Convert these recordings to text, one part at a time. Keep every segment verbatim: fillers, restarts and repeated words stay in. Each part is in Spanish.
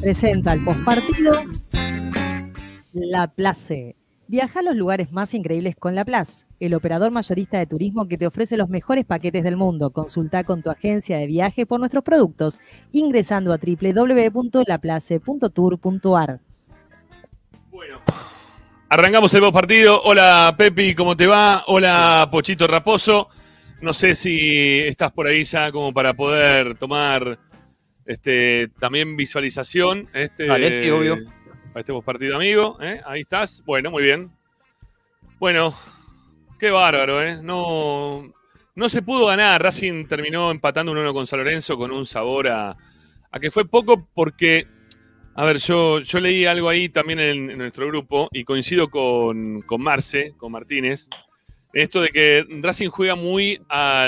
presenta el postpartido Laplace. Viaja a los lugares más increíbles con Laplace, el operador mayorista de turismo que te ofrece los mejores paquetes del mundo. Consulta con tu agencia de viaje por nuestros productos, ingresando a doble u doble u doble u punto laplace punto tour punto a r. Bueno, arrancamos el postpartido. Hola Pepi, ¿cómo te va? Hola Pochito Raposo. No sé si estás por ahí ya como para poder tomar este también visualización. Este, Vale, sí, obvio. Para este postpartido, amigo. ¿eh? Ahí estás. Bueno, muy bien. Bueno, qué bárbaro, ¿eh? No, no se pudo ganar. Racing terminó empatando uno a uno con San Lorenzo con un sabor a, a que fue poco porque, a ver, yo, yo leí algo ahí también en, en nuestro grupo y coincido con, con Marce, con Martínez, esto de que Racing juega muy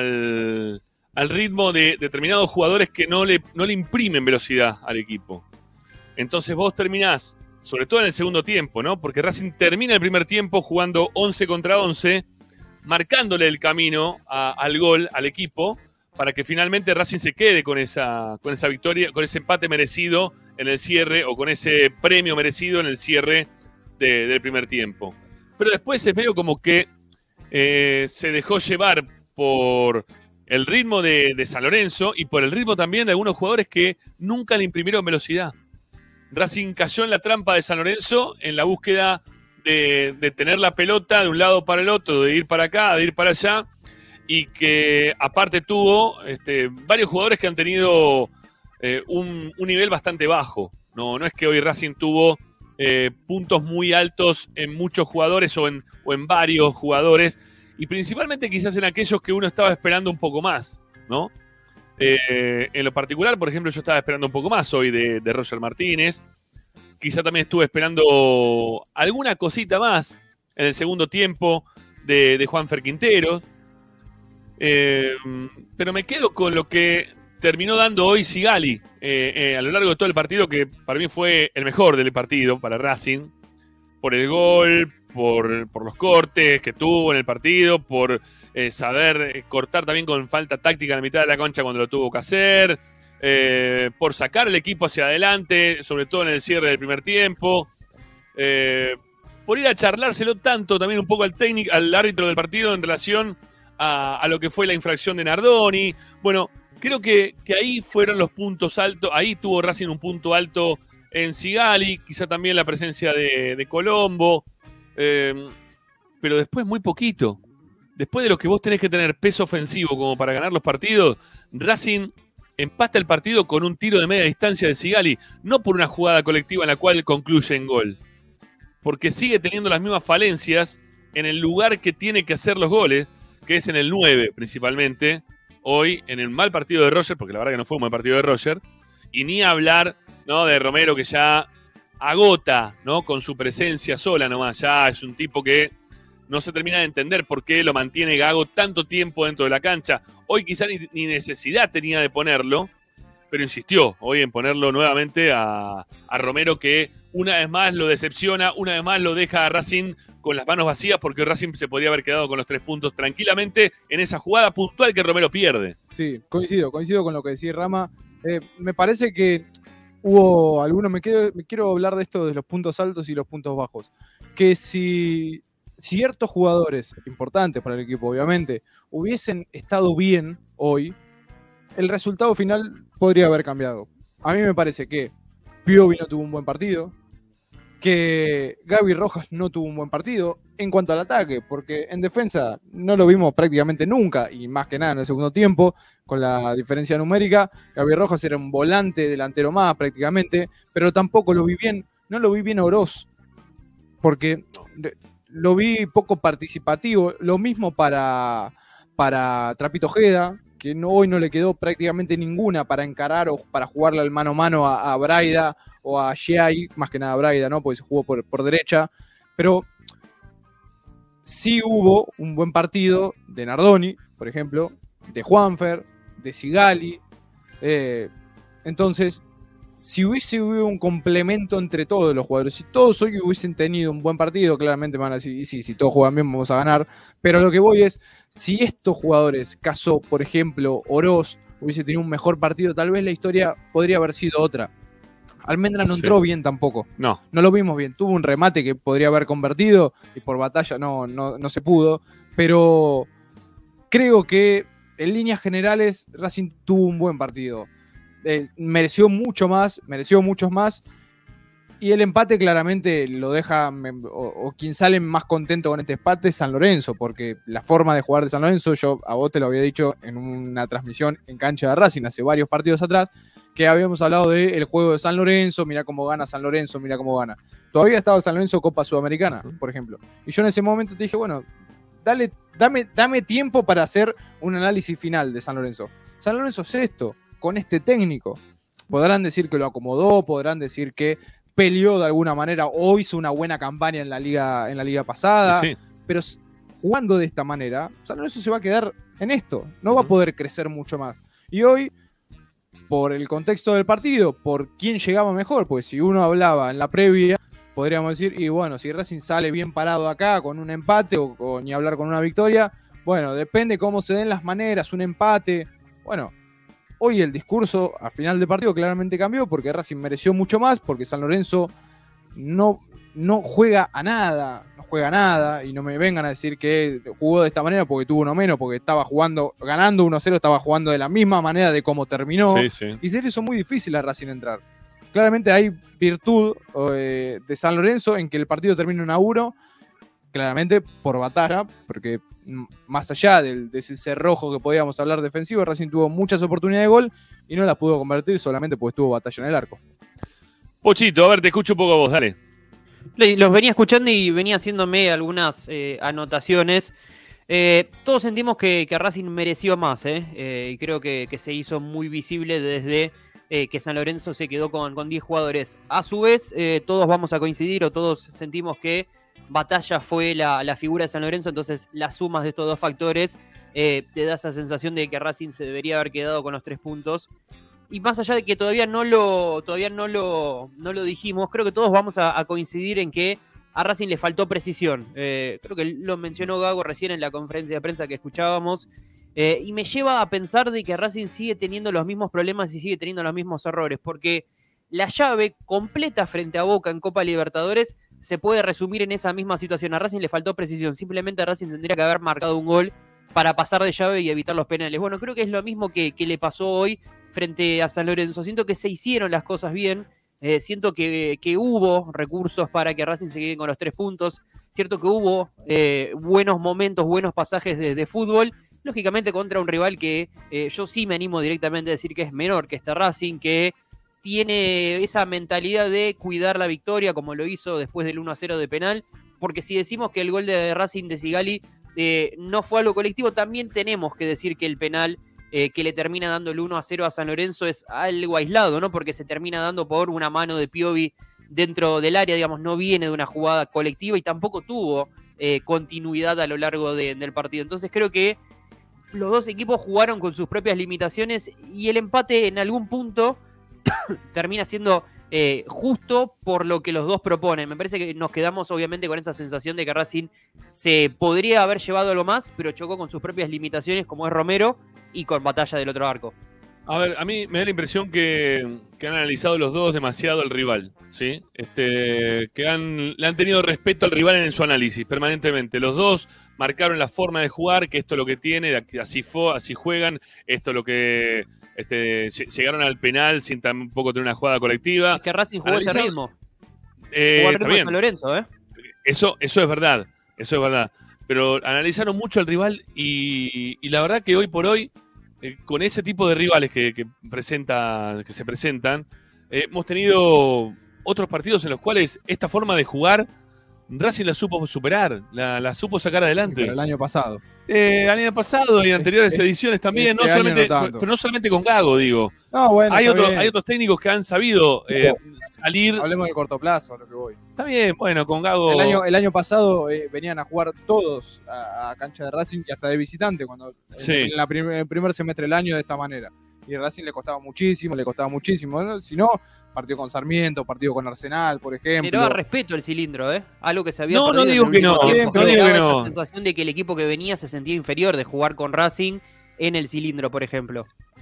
al, al ritmo de determinados jugadores que no le, no le imprimen velocidad al equipo. Entonces vos terminás, sobre todo en el segundo tiempo, ¿no? Porque Racing termina el primer tiempo jugando once contra once, marcándole el camino a, al gol al equipo, para que finalmente Racing se quede con esa, con esa victoria, con ese empate merecido en el cierre, o con ese premio merecido en el cierre de, del primer tiempo. Pero después es medio como que eh, se dejó llevar por el ritmo de, de San Lorenzo y por el ritmo también de algunos jugadores que nunca le imprimieron velocidad. Racing cayó en la trampa de San Lorenzo en la búsqueda de, de tener la pelota de un lado para el otro, de ir para acá, de ir para allá, y que aparte tuvo este, varios jugadores que han tenido eh, un, un nivel bastante bajo. No, no es que hoy Racing tuvo eh, puntos muy altos en muchos jugadores o en, o en varios jugadores, y principalmente quizás en aquellos que uno estaba esperando un poco más, ¿no? Eh, en lo particular, por ejemplo, yo estaba esperando un poco más hoy de, de Roger Martínez. Quizá también estuve esperando alguna cosita más en el segundo tiempo de, de Juanfer Quintero. Eh, pero me quedo con lo que terminó dando hoy Sigali eh, eh, a lo largo de todo el partido, que para mí fue el mejor del partido para Racing. Por el gol, por, por los cortes que tuvo en el partido, por eh, saber eh, cortar también con falta táctica en la mitad de la cancha cuando lo tuvo que hacer, eh, por sacar el equipo hacia adelante, sobre todo en el cierre del primer tiempo, eh, por ir a charlárselo tanto también un poco al técnico, al árbitro del partido en relación a, a lo que fue la infracción de Nardoni. Bueno, creo que, que ahí fueron los puntos altos, ahí tuvo Racing un punto alto en Sigali, quizá también la presencia de, de Colombo, eh, pero después muy poquito. Después de lo que vos tenés que tener peso ofensivo como para ganar los partidos, Racing empata el partido con un tiro de media distancia de Sigali, no por una jugada colectiva en la cual concluye en gol, porque sigue teniendo las mismas falencias en el lugar que tiene que hacer los goles, que es en el nueve principalmente, hoy en el mal partido de Roger, porque la verdad que no fue un buen partido de Roger, y ni hablar, ¿no?, de Romero, que ya agota, ¿no?, con su presencia sola nomás. Ya es un tipo que no se termina de entender por qué lo mantiene Gago tanto tiempo dentro de la cancha. Hoy quizá ni, ni necesidad tenía de ponerlo, pero insistió hoy en ponerlo nuevamente a, a Romero, que una vez más lo decepciona, una vez más lo deja a Racing con las manos vacías, porque Racing se podría haber quedado con los tres puntos tranquilamente en esa jugada puntual que Romero pierde. Sí, coincido, coincido con lo que decía Rama. Eh, me parece que hubo algunos, me, quedo, me quiero hablar de esto de los puntos altos y los puntos bajos, que si ciertos jugadores importantes para el equipo, obviamente, hubiesen estado bien hoy, el resultado final podría haber cambiado. A mí me parece que Piovi no tuvo un buen partido, que Gaby Rojas no tuvo un buen partido en cuanto al ataque, porque en defensa no lo vimos prácticamente nunca, y más que nada en el segundo tiempo, con la diferencia numérica. Gaby Rojas era un volante delantero más prácticamente, pero tampoco lo vi bien, no lo vi bien a Oroz, porque lo vi poco participativo. Lo mismo para, para Trapito Ojeda, que no, hoy no le quedó prácticamente ninguna para encarar o para jugarle al mano a mano a, a Braida o a Giai, más que nada a Braida, ¿no?, porque se jugó por, por derecha. Pero sí hubo un buen partido de Nardoni, por ejemplo, de Juanfer, de Sigali. Eh, entonces, si hubiese habido un complemento entre todos los jugadores, si todos hoy hubiesen tenido un buen partido, claramente van a decir, y sí, si todos juegan bien vamos a ganar. Pero lo que voy es, si estos jugadores, caso, por ejemplo, Oroz, hubiese tenido un mejor partido, tal vez la historia podría haber sido otra. Almendra no Sí. entró bien tampoco. No. No lo vimos bien. Tuvo un remate que podría haber convertido y por batalla no, no, no se pudo. Pero creo que en líneas generales Racing tuvo un buen partido. Eh, mereció mucho más, mereció muchos más. Y el empate claramente lo deja, o, o quien sale más contento con este empate es San Lorenzo, porque la forma de jugar de San Lorenzo, yo a vos te lo había dicho en una transmisión en cancha de Racing hace varios partidos atrás, que habíamos hablado del juego de San Lorenzo, mira cómo gana San Lorenzo, mira cómo gana. Todavía estaba San Lorenzo Copa Sudamericana, por ejemplo. Y yo en ese momento te dije, bueno, dale, dame, dame tiempo para hacer un análisis final de San Lorenzo. San Lorenzo es esto, con este técnico. Podrán decir que lo acomodó, podrán decir que peleó de alguna manera o hizo una buena campaña en la liga, en la liga pasada, Sí. pero jugando de esta manera, San Lorenzo se va a quedar en esto, no va a poder crecer mucho más. Y hoy, por el contexto del partido, por quién llegaba mejor, porque si uno hablaba en la previa, podríamos decir, y bueno, si Racing sale bien parado acá con un empate o, o ni hablar con una victoria, bueno, depende cómo se den las maneras, un empate, bueno. Hoy el discurso a final de partido claramente cambió porque Racing mereció mucho más, porque San Lorenzo no, no juega a nada, no juega a nada, y no me vengan a decir que jugó de esta manera porque tuvo uno menos, porque estaba jugando, ganando uno cero, estaba jugando de la misma manera de cómo terminó, Sí, sí. y se le hizo muy difícil a Racing entrar. Claramente hay virtud eh, de San Lorenzo en que el partido termine uno a uno, claramente por batalla, porque más allá del, de ese cerrojo que podíamos hablar defensivo, Racing tuvo muchas oportunidades de gol y no las pudo convertir solamente porque tuvo batalla en el arco. Pochito, a ver, te escucho un poco a vos, dale. Los venía escuchando y venía haciéndome algunas eh, anotaciones. Eh, todos sentimos que, que Racing mereció más, ¿eh? Eh, y creo que, que se hizo muy visible desde eh, que San Lorenzo se quedó con, con diez jugadores. A su vez, eh, todos vamos a coincidir o todos sentimos que Batalla fue la, la figura de San Lorenzo, entonces las sumas de estos dos factores eh, te da esa sensación de que Racing se debería haber quedado con los tres puntos. Y más allá de que todavía no lo, todavía no lo, no lo dijimos, creo que todos vamos a, a coincidir en que a Racing le faltó precisión. Eh, creo que lo mencionó Gago recién en la conferencia de prensa que escuchábamos. Eh, y me lleva a pensar de que Racing sigue teniendo los mismos problemas y sigue teniendo los mismos errores, porque la llave completa frente a Boca en Copa Libertadores se puede resumir en esa misma situación. A Racing le faltó precisión. Simplemente a Racing tendría que haber marcado un gol para pasar de llave y evitar los penales. Bueno, creo que es lo mismo que, que le pasó hoy frente a San Lorenzo. Siento que se hicieron las cosas bien. Eh, siento que, que hubo recursos para que Racing se quede con los tres puntos. Cierto que hubo eh, buenos momentos, buenos pasajes de, de fútbol. Lógicamente contra un rival que eh, yo sí me animo directamente a decir que es menor que este Racing, que tiene esa mentalidad de cuidar la victoria como lo hizo después del uno a cero de penal, porque si decimos que el gol de Racing de Sigali eh, no fue algo colectivo, también tenemos que decir que el penal eh, que le termina dando el uno a cero a San Lorenzo es algo aislado, ¿no? Porque se termina dando por una mano de Piovi dentro del área, digamos, no viene de una jugada colectiva y tampoco tuvo eh, continuidad a lo largo de, del partido. Entonces creo que los dos equipos jugaron con sus propias limitaciones y el empate en algún punto termina siendo eh, justo por lo que los dos proponen. Me parece que nos quedamos obviamente con esa sensación de que Racing se podría haber llevado algo más, pero chocó con sus propias limitaciones como es Romero y con Batalla del otro arco. A ver, a mí me da la impresión que, que han analizado los dos demasiado al rival, ¿sí? Este, que han, le han tenido respeto al rival en su análisis permanentemente. Los dos marcaron la forma de jugar, que esto es lo que tiene, así fue, así juegan, esto es lo que... Este, llegaron al penal sin tampoco tener una jugada colectiva. Es que Racing jugó Analizado, ese ritmo. Eh, jugó el está ritmo de bien. San Lorenzo, ¿eh? Eso, eso es verdad, eso es verdad. Pero analizaron mucho al rival y, y la verdad que hoy por hoy, eh, con ese tipo de rivales que, que, presenta, que se presentan, eh, hemos tenido otros partidos en los cuales esta forma de jugar Racing la supo superar, la, la supo sacar adelante. Pero el año pasado. Eh, el año pasado y anteriores este, ediciones también, este no solamente, no pero no solamente con Gago, digo. No, bueno, hay, otro, hay otros técnicos que han sabido eh, salir. Hablemos del corto plazo, a lo que voy. Está bien, bueno, con Gago. El año, el año pasado eh, venían a jugar todos a, a cancha de Racing y hasta de visitante, cuando sí. en, en la prim el primer semestre del año de esta manera. Y a Racing le costaba muchísimo, le costaba muchísimo. ¿no? Si no, partido con Sarmiento, partido con Arsenal, por ejemplo. Pero a respeto el cilindro, ¿eh? Algo que se había no, perdido. No, digo que no. Tiempo, no digo que no. La sensación de que el equipo que venía se sentía inferior de jugar con Racing en el cilindro, por ejemplo.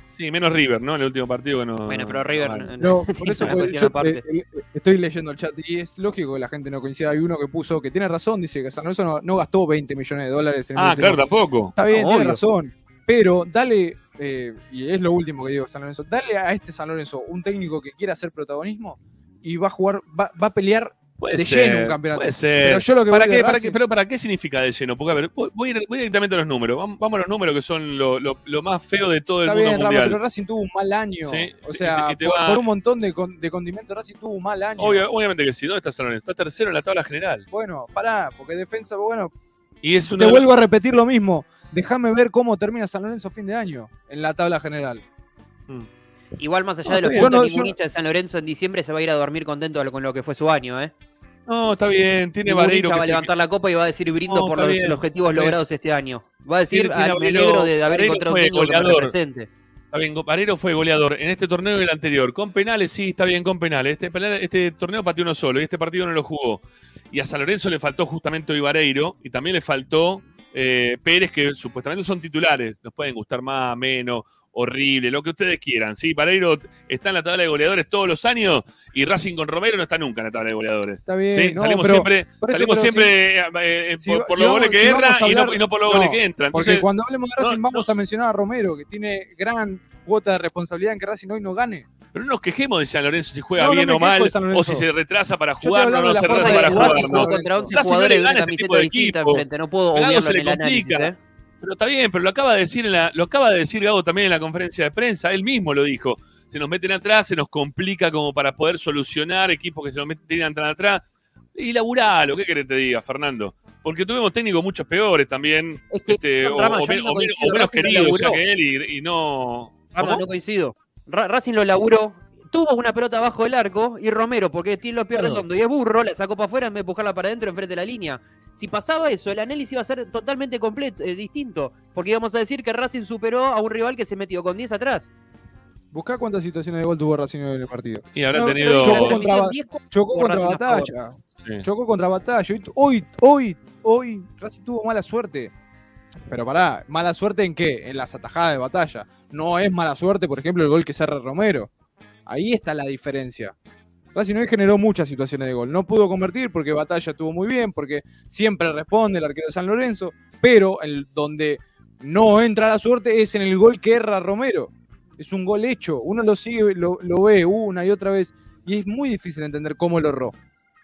Sí, menos River, ¿no? En el último partido que no. Bueno, pero River. no, No, No, por eso una pues, cuestión yo aparte. eh, eh, estoy leyendo el chat y es lógico que la gente no coincida. Hay uno que puso que tiene razón, dice que San Lorenzo no, no gastó veinte millones de dólares en el Ah, último- claro, tampoco. Está bien, No, tiene obvio. razón. Pero dale, eh, y es lo último que digo, San Lorenzo, dale a este San Lorenzo un técnico que quiera hacer protagonismo y va a jugar, va, va a pelear Puede de ser, lleno un campeonato. Puede ser. Pero yo lo que ¿Para voy de qué, para Racing- qué- pero ¿para qué significa de lleno? Porque, a ver, voy, voy a ir- voy directamente a los números. Vamos, vamos a los números que son lo, lo- lo más feo de todo el Está mundo bien, Rama, mundial. pero Racing tuvo un mal año. Sí, O sea, y- y te por, va- por un montón de, con- de condimentos, Racing tuvo un mal año. Obvio- obviamente que sí. ¿Dónde está San Lorenzo? Está tercero en la tabla general. Bueno, pará, porque defensa, bueno, Y es te una. vuelvo a repetir lo mismo. Déjame ver cómo termina San Lorenzo a fin de año en la tabla general. Mm. Igual más allá No, de los está bien. puntos, Yo no- ningún yo- hincha de San Lorenzo en diciembre se va a ir a dormir contento con lo que fue su año, ¿eh? No, está bien. Tiene Ningún Vareiro hincha que va a se- levantar la copa y va a decir brindo No, por está los, bien, los objetivos está bien. logrados este año. Va a decir, Tiene- tiene "Ah, me Vareiro- alegro de haber Vareiro encontrado un fue técnico que me goleador. represente". Está bien, Varero fue goleador en este torneo y el anterior. Con penales, sí, está bien, con penales. Este, penal- este torneo pateó uno solo y este partido no lo jugó. Y a San Lorenzo le faltó justamente hoy Vareiro y también le faltó eh, Pérez, que supuestamente son titulares. Nos pueden gustar más, menos, horrible, lo que ustedes quieran. Sí, Vareiro está en la tabla de goleadores todos los años y Racing con Romero no está nunca en la tabla de goleadores. Está bien, Sí, no, salimos pero- siempre, por eso, salimos pero siempre eh, eh, si- por, por si los vamos- goles que si erra vamos a y, no, hablar- y no por los no, goles que entran. Porque Entonces, cuando hablemos de Racing no, vamos no. a mencionar a Romero, que tiene gran cuota de responsabilidad en que Racing hoy no gane. pero no nos quejemos de San Lorenzo si juega No, no bien me o quejo mal, de San Lorenzo. o si se retrasa para Yo estoy jugar, no, hablando no de la se forma retrasa de para jugar, jugar. Racing no. jugó contra once Racing no le jugadores de gana una este tipo camiseta de distinta equipo. enfrente. No puedo Gago obviarlo se en le el análisis, complica. ¿eh? Pero está bien, pero lo acaba de decir en la, lo acaba de decir Gago también en la conferencia de prensa, él mismo lo dijo. Se nos meten atrás, se nos complica como para poder solucionar equipos que se nos meten entran atrás. Y laburalo, ¿qué querés que te diga, Fernando? Porque tuvimos técnicos muchos peores también, Es que, este, o, Rama, o yo men- no o men- coincido, o menos Racing lo queridos ya laburó. que él y, y no. Rama, ¿Cómo? no coincido. Ra- Racing lo laburó, tuvo una pelota abajo del arco y Romero, porque tiene los pies Claro. redondos y es burro, la sacó para afuera en vez de empujarla para adentro enfrente de la línea. Si pasaba eso, el análisis iba a ser totalmente completo, eh, distinto, porque íbamos a decir que Racing superó a un rival que se metió con diez atrás. Buscá cuántas situaciones de gol tuvo Racing en el partido. Y habrá No, tenido. chocó La contra- transmisión diez con- Chocó Tuvo contra Racing a favor. Batalla. Sí. Chocó contra Batalla. Hoy, hoy, hoy, hoy Racing tuvo mala suerte. Pero pará, ¿mala suerte en qué? En las atajadas de Batalla. No es mala suerte, por ejemplo, el gol que cerra Romero. Ahí está la diferencia. Racing hoy generó muchas situaciones de gol. No pudo convertir porque Batalla estuvo muy bien, porque siempre responde el arquero de San Lorenzo. Pero el, donde no entra la suerte es en el gol que erra Romero. Es un gol hecho. Uno lo sigue, lo, lo ve una y otra vez. Y es muy difícil entender cómo lo erró.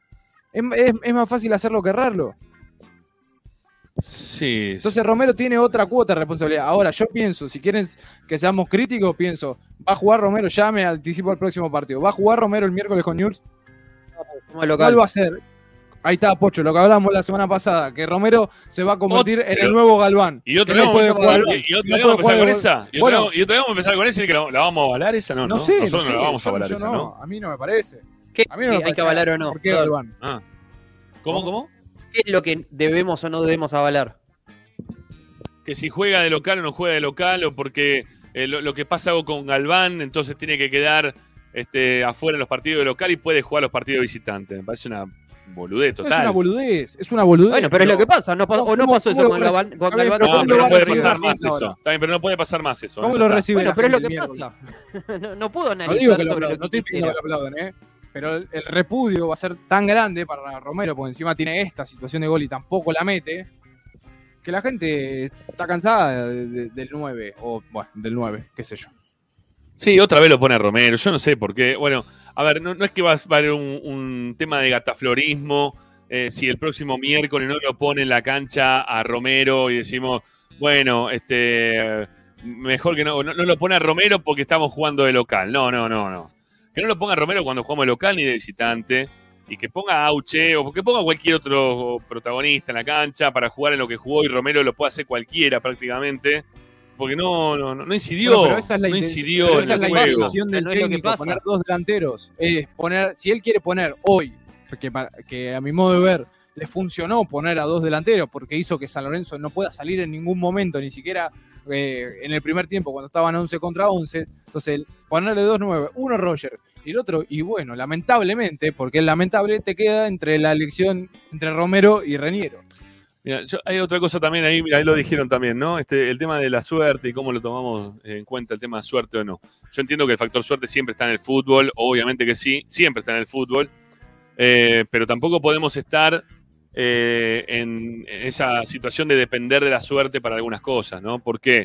Es, es- es más fácil hacerlo que errarlo. Sí. Entonces Romero tiene otra cuota de responsabilidad. Ahora, yo pienso, si quieren que seamos críticos, pienso, va a jugar Romero, ya me anticipo al próximo partido. ¿Va a jugar Romero el miércoles con Newell's? Como local. ¿Cuál va a ser? Ahí está, Pocho, lo que hablamos la semana pasada, que Romero se va a convertir Otro- en el nuevo Galván. Y otro Que día no vamos, puede jugar- y- y otro no día puede vamos a empezar jugar con de- esa. Y otro, Bueno. día- y otro día vamos a empezar con esa y que la, la vamos a avalar esa, ¿no? No, ¿no? sé, Nosotros no no sé, la vamos a yo- avalar yo esa, no, ¿no? A mí no me parece. ¿Qué A mí no me hay parece que avalar o no? ¿Por qué Claro. Galván? Ah. ¿Cómo, cómo? ¿Qué es lo que debemos o no debemos avalar? Que si juega de local o no juega de local, o porque eh, lo, lo que pasa algo con Galván, entonces tiene que quedar este, afuera en los partidos de local y puede jugar los partidos de visitante. Me parece una boludez No es total. una boludez, es una boludez. Bueno, pero es lo que pasa, no, pa- No, o no ¿cómo- pasó eso cómo con lo Galván. reci- con Está bien, Galván, pero No, ¿cómo pero lo no van a puede recibir pasar la más gente eso. ahora? Está bien, pero no puede pasar más eso. ¿Cómo ya lo está. recibe Bueno, la pero es lo gente que el pasa. miércoles? no, no puedo No analizar digo que lo sobre aplauden, lo no que estoy pidiendo que quisiera. lo aplauden, ¿eh? Pero el, el repudio va a ser tan grande para Romero, porque encima tiene esta situación de gol y tampoco la mete, que la gente está cansada de- de- del nueve, o bueno, del nueve, qué sé yo. Sí, otra vez lo pone Romero. Yo no sé por qué. Bueno, a ver, no, no es que va a haber un, un tema de gataflorismo. Eh, si el próximo miércoles no lo pone en la cancha a Romero y decimos, bueno, este mejor que no, no, no lo pone a Romero porque estamos jugando de local. No, no, no, no. Que no lo ponga a Romero cuando jugamos de local ni de visitante. Y que ponga a Auche o que ponga a cualquier otro protagonista en la cancha para jugar en lo que jugó y Romero lo puede hacer cualquiera prácticamente. Porque no, no, no incidió. Bueno, pero esa es la no intención- incidió pero en esa es el la juego. intención del No es lo que técnico, pasa. poner dos delanteros. Es poner, si él quiere poner hoy, que, para- que a mi modo de ver le funcionó poner a dos delanteros porque hizo que San Lorenzo no pueda salir en ningún momento, ni siquiera eh, en el primer tiempo cuando estaban once contra once. Entonces, el ponerle dos nueve, uno Roger y el otro, y bueno, lamentablemente, porque es lamentable, te queda entre la elección entre Romero y Reniero. Mira, yo, hay otra cosa también ahí, mira, ahí lo dijeron también, ¿no? Este, el tema de la suerte y cómo lo tomamos en cuenta, el tema de suerte o no. Yo entiendo que el factor suerte siempre está en el fútbol, obviamente que sí, siempre está en el fútbol, eh, pero tampoco podemos estar eh, en, en esa situación de depender de la suerte para algunas cosas, ¿no? ¿Por qué?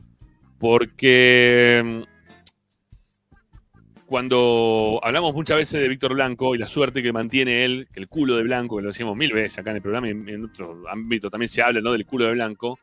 Porque cuando hablamos muchas veces de Víctor Blanco y la suerte que mantiene él, que el culo de Blanco, que lo decimos mil veces acá en el programa y en otro ámbito también se habla, ¿no?, del culo de Blanco,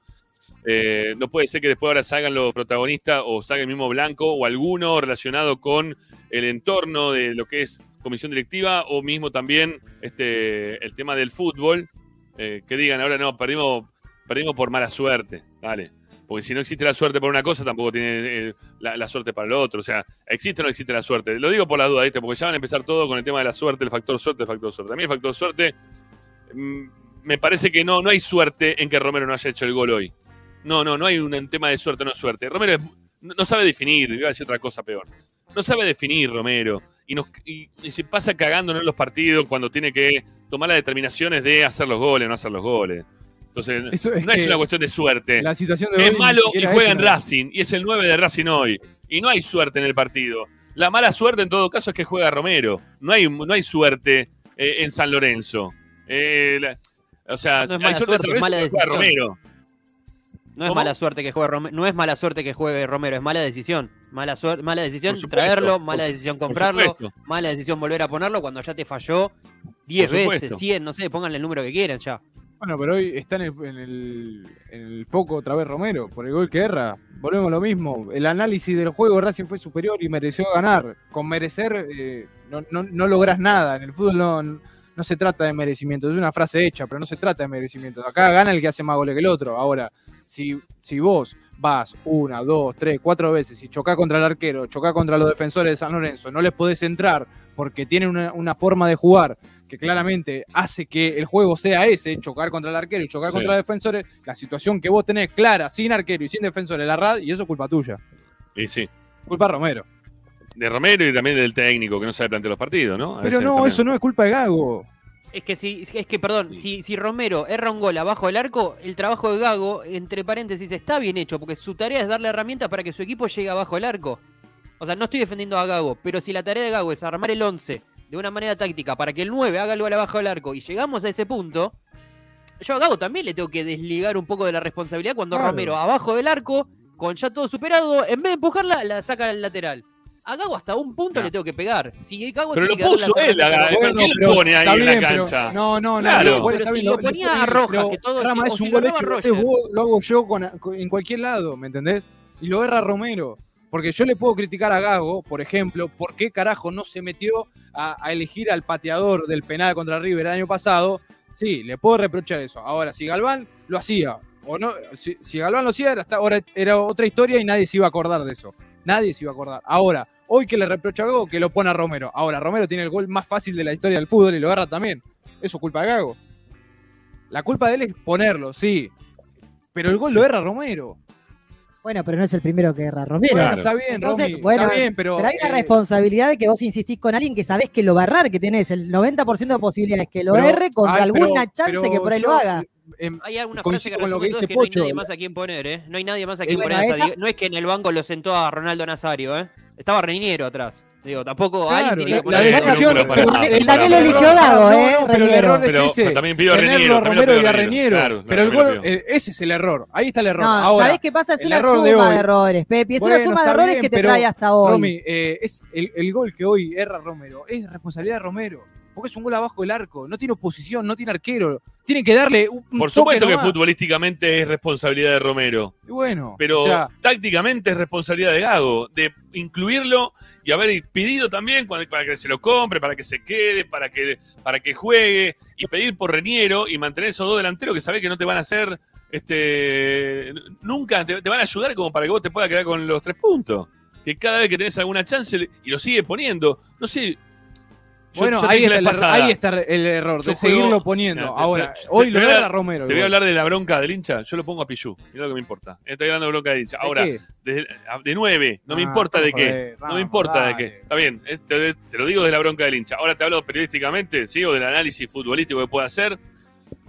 eh, no puede ser que después ahora salgan los protagonistas o salga el mismo Blanco o alguno relacionado con el entorno de lo que es comisión directiva o mismo también este, el tema del fútbol, eh, que digan ahora no, perdimos, perdimos por mala suerte, ¿vale? Porque si no existe la suerte por una cosa, tampoco tiene eh, la, la suerte para lo otro. O sea, ¿existe o no existe la suerte? Lo digo por la duda, ¿viste? Porque ya van a empezar todo con el tema de la suerte, el factor suerte, el factor suerte. A mí el factor suerte, mmm, me parece que no, no hay suerte en que Romero no haya hecho el gol hoy. No, no, no hay un, un tema de suerte o no suerte. Romero es, no, no sabe definir, iba a decir otra cosa peor. No sabe definir Romero. Y, nos, y, y se pasa cagándonos en los partidos cuando tiene que tomar las determinaciones de hacer los goles o no hacer los goles. Entonces, Eso es no es una cuestión de suerte. La situación de es malo y juega en Racing, y es el nueve de Racing hoy. Y no hay suerte en el partido. La mala suerte, en todo caso, es que juega Romero. No hay, no hay suerte eh, en San Lorenzo. Eh, la, o sea, no es hay mala suerte, suerte, en San Lorenzo, es mala juega Romero. No es ¿Cómo? mala suerte que juegue Romero, no es mala suerte que juegue Romero, es mala decisión. Mala suerte, mala decisión supuesto, traerlo, mala por, decisión comprarlo, mala decisión volver a ponerlo cuando ya te falló diez veces, cien, no sé, pónganle el número que quieran ya. Bueno, pero hoy está en el, en, el, en el foco otra vez Romero, por el gol que erra. Volvemos a lo mismo. El análisis del juego, Racing fue superior y mereció ganar. Con merecer eh, no, no, no lográs nada. En el fútbol no, no se trata de merecimiento. Es una frase hecha, pero no se trata de merecimiento. Acá gana el que hace más goles que el otro. Ahora, si, si vos vas una, dos, tres, cuatro veces y chocás contra el arquero, chocás contra los defensores de San Lorenzo, no les podés entrar porque tienen una, una forma de jugar que claramente hace que el juego sea ese, chocar contra el arquero y chocar sí. contra los defensores, la situación que vos tenés clara, sin arquero y sin defensores, la R A D, y eso es culpa tuya. Y sí. Culpa de Romero. De Romero y también del técnico que no sabe plantear los partidos, ¿no? A Pero no, también. Eso no es culpa de Gago. Es que si, es que, perdón, si, si Romero erra un gol abajo del arco, el trabajo de Gago, entre paréntesis, está bien hecho, porque su tarea es darle herramientas para que su equipo llegue abajo del arco. O sea, no estoy defendiendo a Gago, pero si la tarea de Gago es armar el once de una manera táctica para que el nueve haga el gol abajo del arco y llegamos a ese punto, yo a Gago también le tengo que desligar un poco de la responsabilidad cuando claro. Romero abajo del arco, con ya todo superado, en vez de empujarla, la saca al lateral. A Gago hasta un punto no. le tengo que pegar. Si Gago pero tiene lo que puso él, la, bueno, ¿quién lo pone ahí en la cancha? Pero, no, no, claro. no. Bueno, pero si bien, lo, lo ponía lo, a Rojas, pero, que todo Rama, si, es un si gol lo, hecho, ese lo hago yo con, con, en cualquier lado, ¿me entendés? Y lo erra Romero. Porque yo le puedo criticar a Gago, por ejemplo, por qué carajo no se metió a, a elegir al pateador del penal contra River el año pasado. Sí, le puedo reprochar eso. Ahora, si Galván lo hacía, o no, si, si Galván lo hacía, era, ahora era otra historia y nadie se iba a acordar de eso. Nadie se iba a acordar. Ahora, hoy que le reprocha a Gago, que lo pone a Romero. Ahora, Romero tiene el gol más fácil de la historia del fútbol y lo agarra también. Eso es culpa de Gago. La culpa de él es ponerlo, sí. Pero el gol sí. lo erra Romero. Bueno, pero no es el primero que erra Romero. Bueno, está bien, Entonces, Romy, bueno, está bien, pero... Pero hay una eh, responsabilidad de que vos insistís con alguien que sabés que lo va a errar, que tenés el noventa por ciento de posibilidades que lo pero, erre contra ay, alguna pero, chance pero que por ahí yo, lo haga. Eh, hay alguna frase que con lo que dice que Pocho. No hay nadie más a quien poner, ¿eh? No hay nadie más a quien eh, poner. bueno, esa... No es que en el banco lo sentó a Ronaldo Nazario, ¿eh? Estaba Reiniero atrás. Digo, tampoco claro, alguien tiene que la, poner. la decisión, pero, pero, pero, pero, también lo eligió Gago, ¿eh? No, no, pero el error es pero, ese. Pero también pidió a tenerlo Reiniero, a Romero y a Reiniero. Reiniero. Claro, pero el gol, eh, ese es el error. Ahí está el error. No, Ahora, ¿sabés qué pasa? Es una error suma de, de, hoy, errores, Pepi. Es bueno, una suma de errores bien, que te trae hasta hoy. Romy, eh, es el, el gol que hoy erra Romero es responsabilidad de Romero. Porque es un gol abajo del arco. No tiene oposición, no tiene arquero. Tienen que darle un, un Por supuesto toque que futbolísticamente es responsabilidad de Romero. Y bueno, pero o sea, tácticamente es responsabilidad de Gago, de incluirlo y haber pedido también para que se lo compre, para que se quede, para que, para que juegue, y pedir por Reiniero y mantener esos dos delanteros que sabés que no te van a hacer, este, nunca te, te van a ayudar como para que vos te puedas quedar con los tres puntos. Que cada vez que tenés alguna chance y lo sigue poniendo, no sé. Yo, bueno, yo ahí, está el, pasada, ahí está el error, de juego, seguirlo poniendo. Mira, Ahora, te, te, hoy te, lo era Romero. Te voy a hablar de la bronca del hincha. Yo lo pongo a Pichu. Mira lo que me importa. Estoy hablando de bronca del hincha. Ahora, de, de nueve. No ah, me importa de qué. Joder, no me importa dale. de qué. Está bien. Te, te lo digo de la bronca del hincha. Ahora te hablo periodísticamente, ¿sí? O del análisis futbolístico que pueda hacer.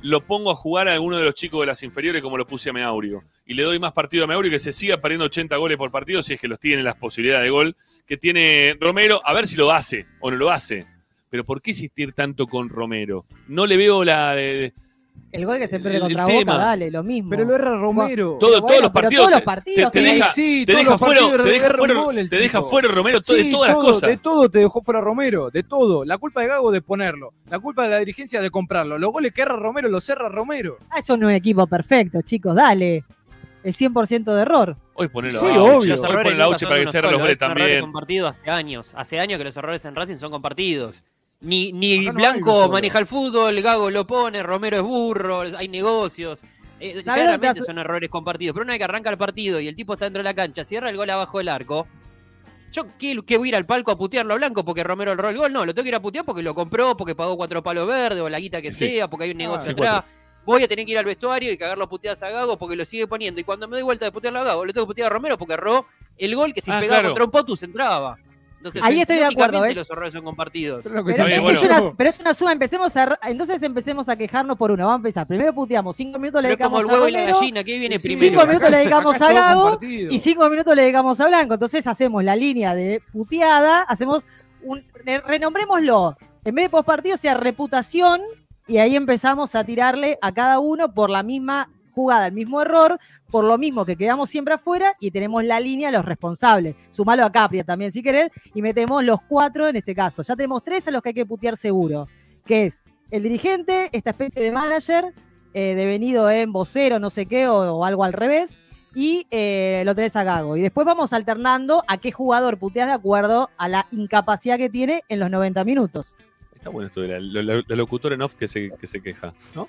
lo pongo a jugar a alguno de los chicos de las inferiores como lo puse a Meaurio. Y le doy más partido a Meaurio que se siga perdiendo ochenta goles por partido si es que los tiene las posibilidades de gol que tiene Romero, a ver si lo hace o no lo hace. Pero ¿por qué insistir tanto con Romero? No le veo la... De, el gol que se pierde el, contra el Boca, tema. dale, lo mismo. Pero lo erra Romero. Todo, bueno, todos los pero partidos, todos los te- partidos te, te tenés- deja, sí, te todos deja los fuera, partidos te deja erra fuera, gol el te deja tipo. fuera Romero to- de Sí, todas todo, las cosas. de todo te dejó fuera Romero, de todo. La culpa de Gago de ponerlo, la culpa de la dirigencia de comprarlo. Los goles que erra Romero los erra Romero. Ah, eso no es un equipo perfecto, chicos, dale. El cien por ciento de error. Hoy ponelo Sí, a obvio. Auche, Los hoy errores ponelo a nunca Auche son para que uno cierre los solo, goles son errores también. compartidos hace años. Hace años que los errores en Racing son compartidos. Ni, ni Acá no hay Blanco uno solo. maneja el fútbol, Gago lo pone, Romero es burro, hay negocios. Eh, ¿Sabés claramente dónde hace- son errores compartidos. Pero una vez que arranca el partido y el tipo está dentro de la cancha, cierra el gol abajo del arco. Yo, ¿qué, qué voy a ir al palco a putearlo a Blanco porque Romero erró el gol? No, lo tengo que ir a putear porque lo compró, porque pagó cuatro palos verdes o la guita que Sí. sea, porque hay un negocio sí, atrás. Voy a tener que ir al vestuario y cagarlo a puteadas a Gago porque lo sigue poniendo. Y cuando me doy vuelta de putearlo a Gago, lo tengo que putear a Romero porque erró el gol que si Ah, pegaba claro. contra un potus entraba. Entonces, Ahí estoy de acuerdo, lógicamente ¿ves? los errores son compartidos. Pero, lo que Pero, te- bien, es, bueno. es una, pero es una suma, empecemos a, entonces empecemos a quejarnos por uno. Vamos a empezar. Primero puteamos, cinco minutos le Pero es como dedicamos el huevo a y la Romero, gallina, ¿qué viene Sí, primero? cinco minutos le dedicamos acá a es todo Gago compartido. y cinco minutos le dedicamos a Blanco. Entonces hacemos la línea de puteada, hacemos un, re- renombrémoslo. En vez de postpartido sea reputación y ahí empezamos a tirarle a cada uno por la misma jugada, el mismo error, por lo mismo que quedamos siempre afuera y tenemos la línea de los responsables. Sumalo a Capria también si querés y metemos los cuatro en este caso. Ya tenemos tres a los que hay que putear seguro, que es el dirigente, esta especie de manager, eh, devenido en vocero, no sé qué, o, o algo al revés, y eh, lo tenés a Gago. Y después vamos alternando a qué jugador puteas de acuerdo a la incapacidad que tiene en los noventa minutos. Está bueno esto de la, la- la- la locutora en off que se, que se queja, ¿no?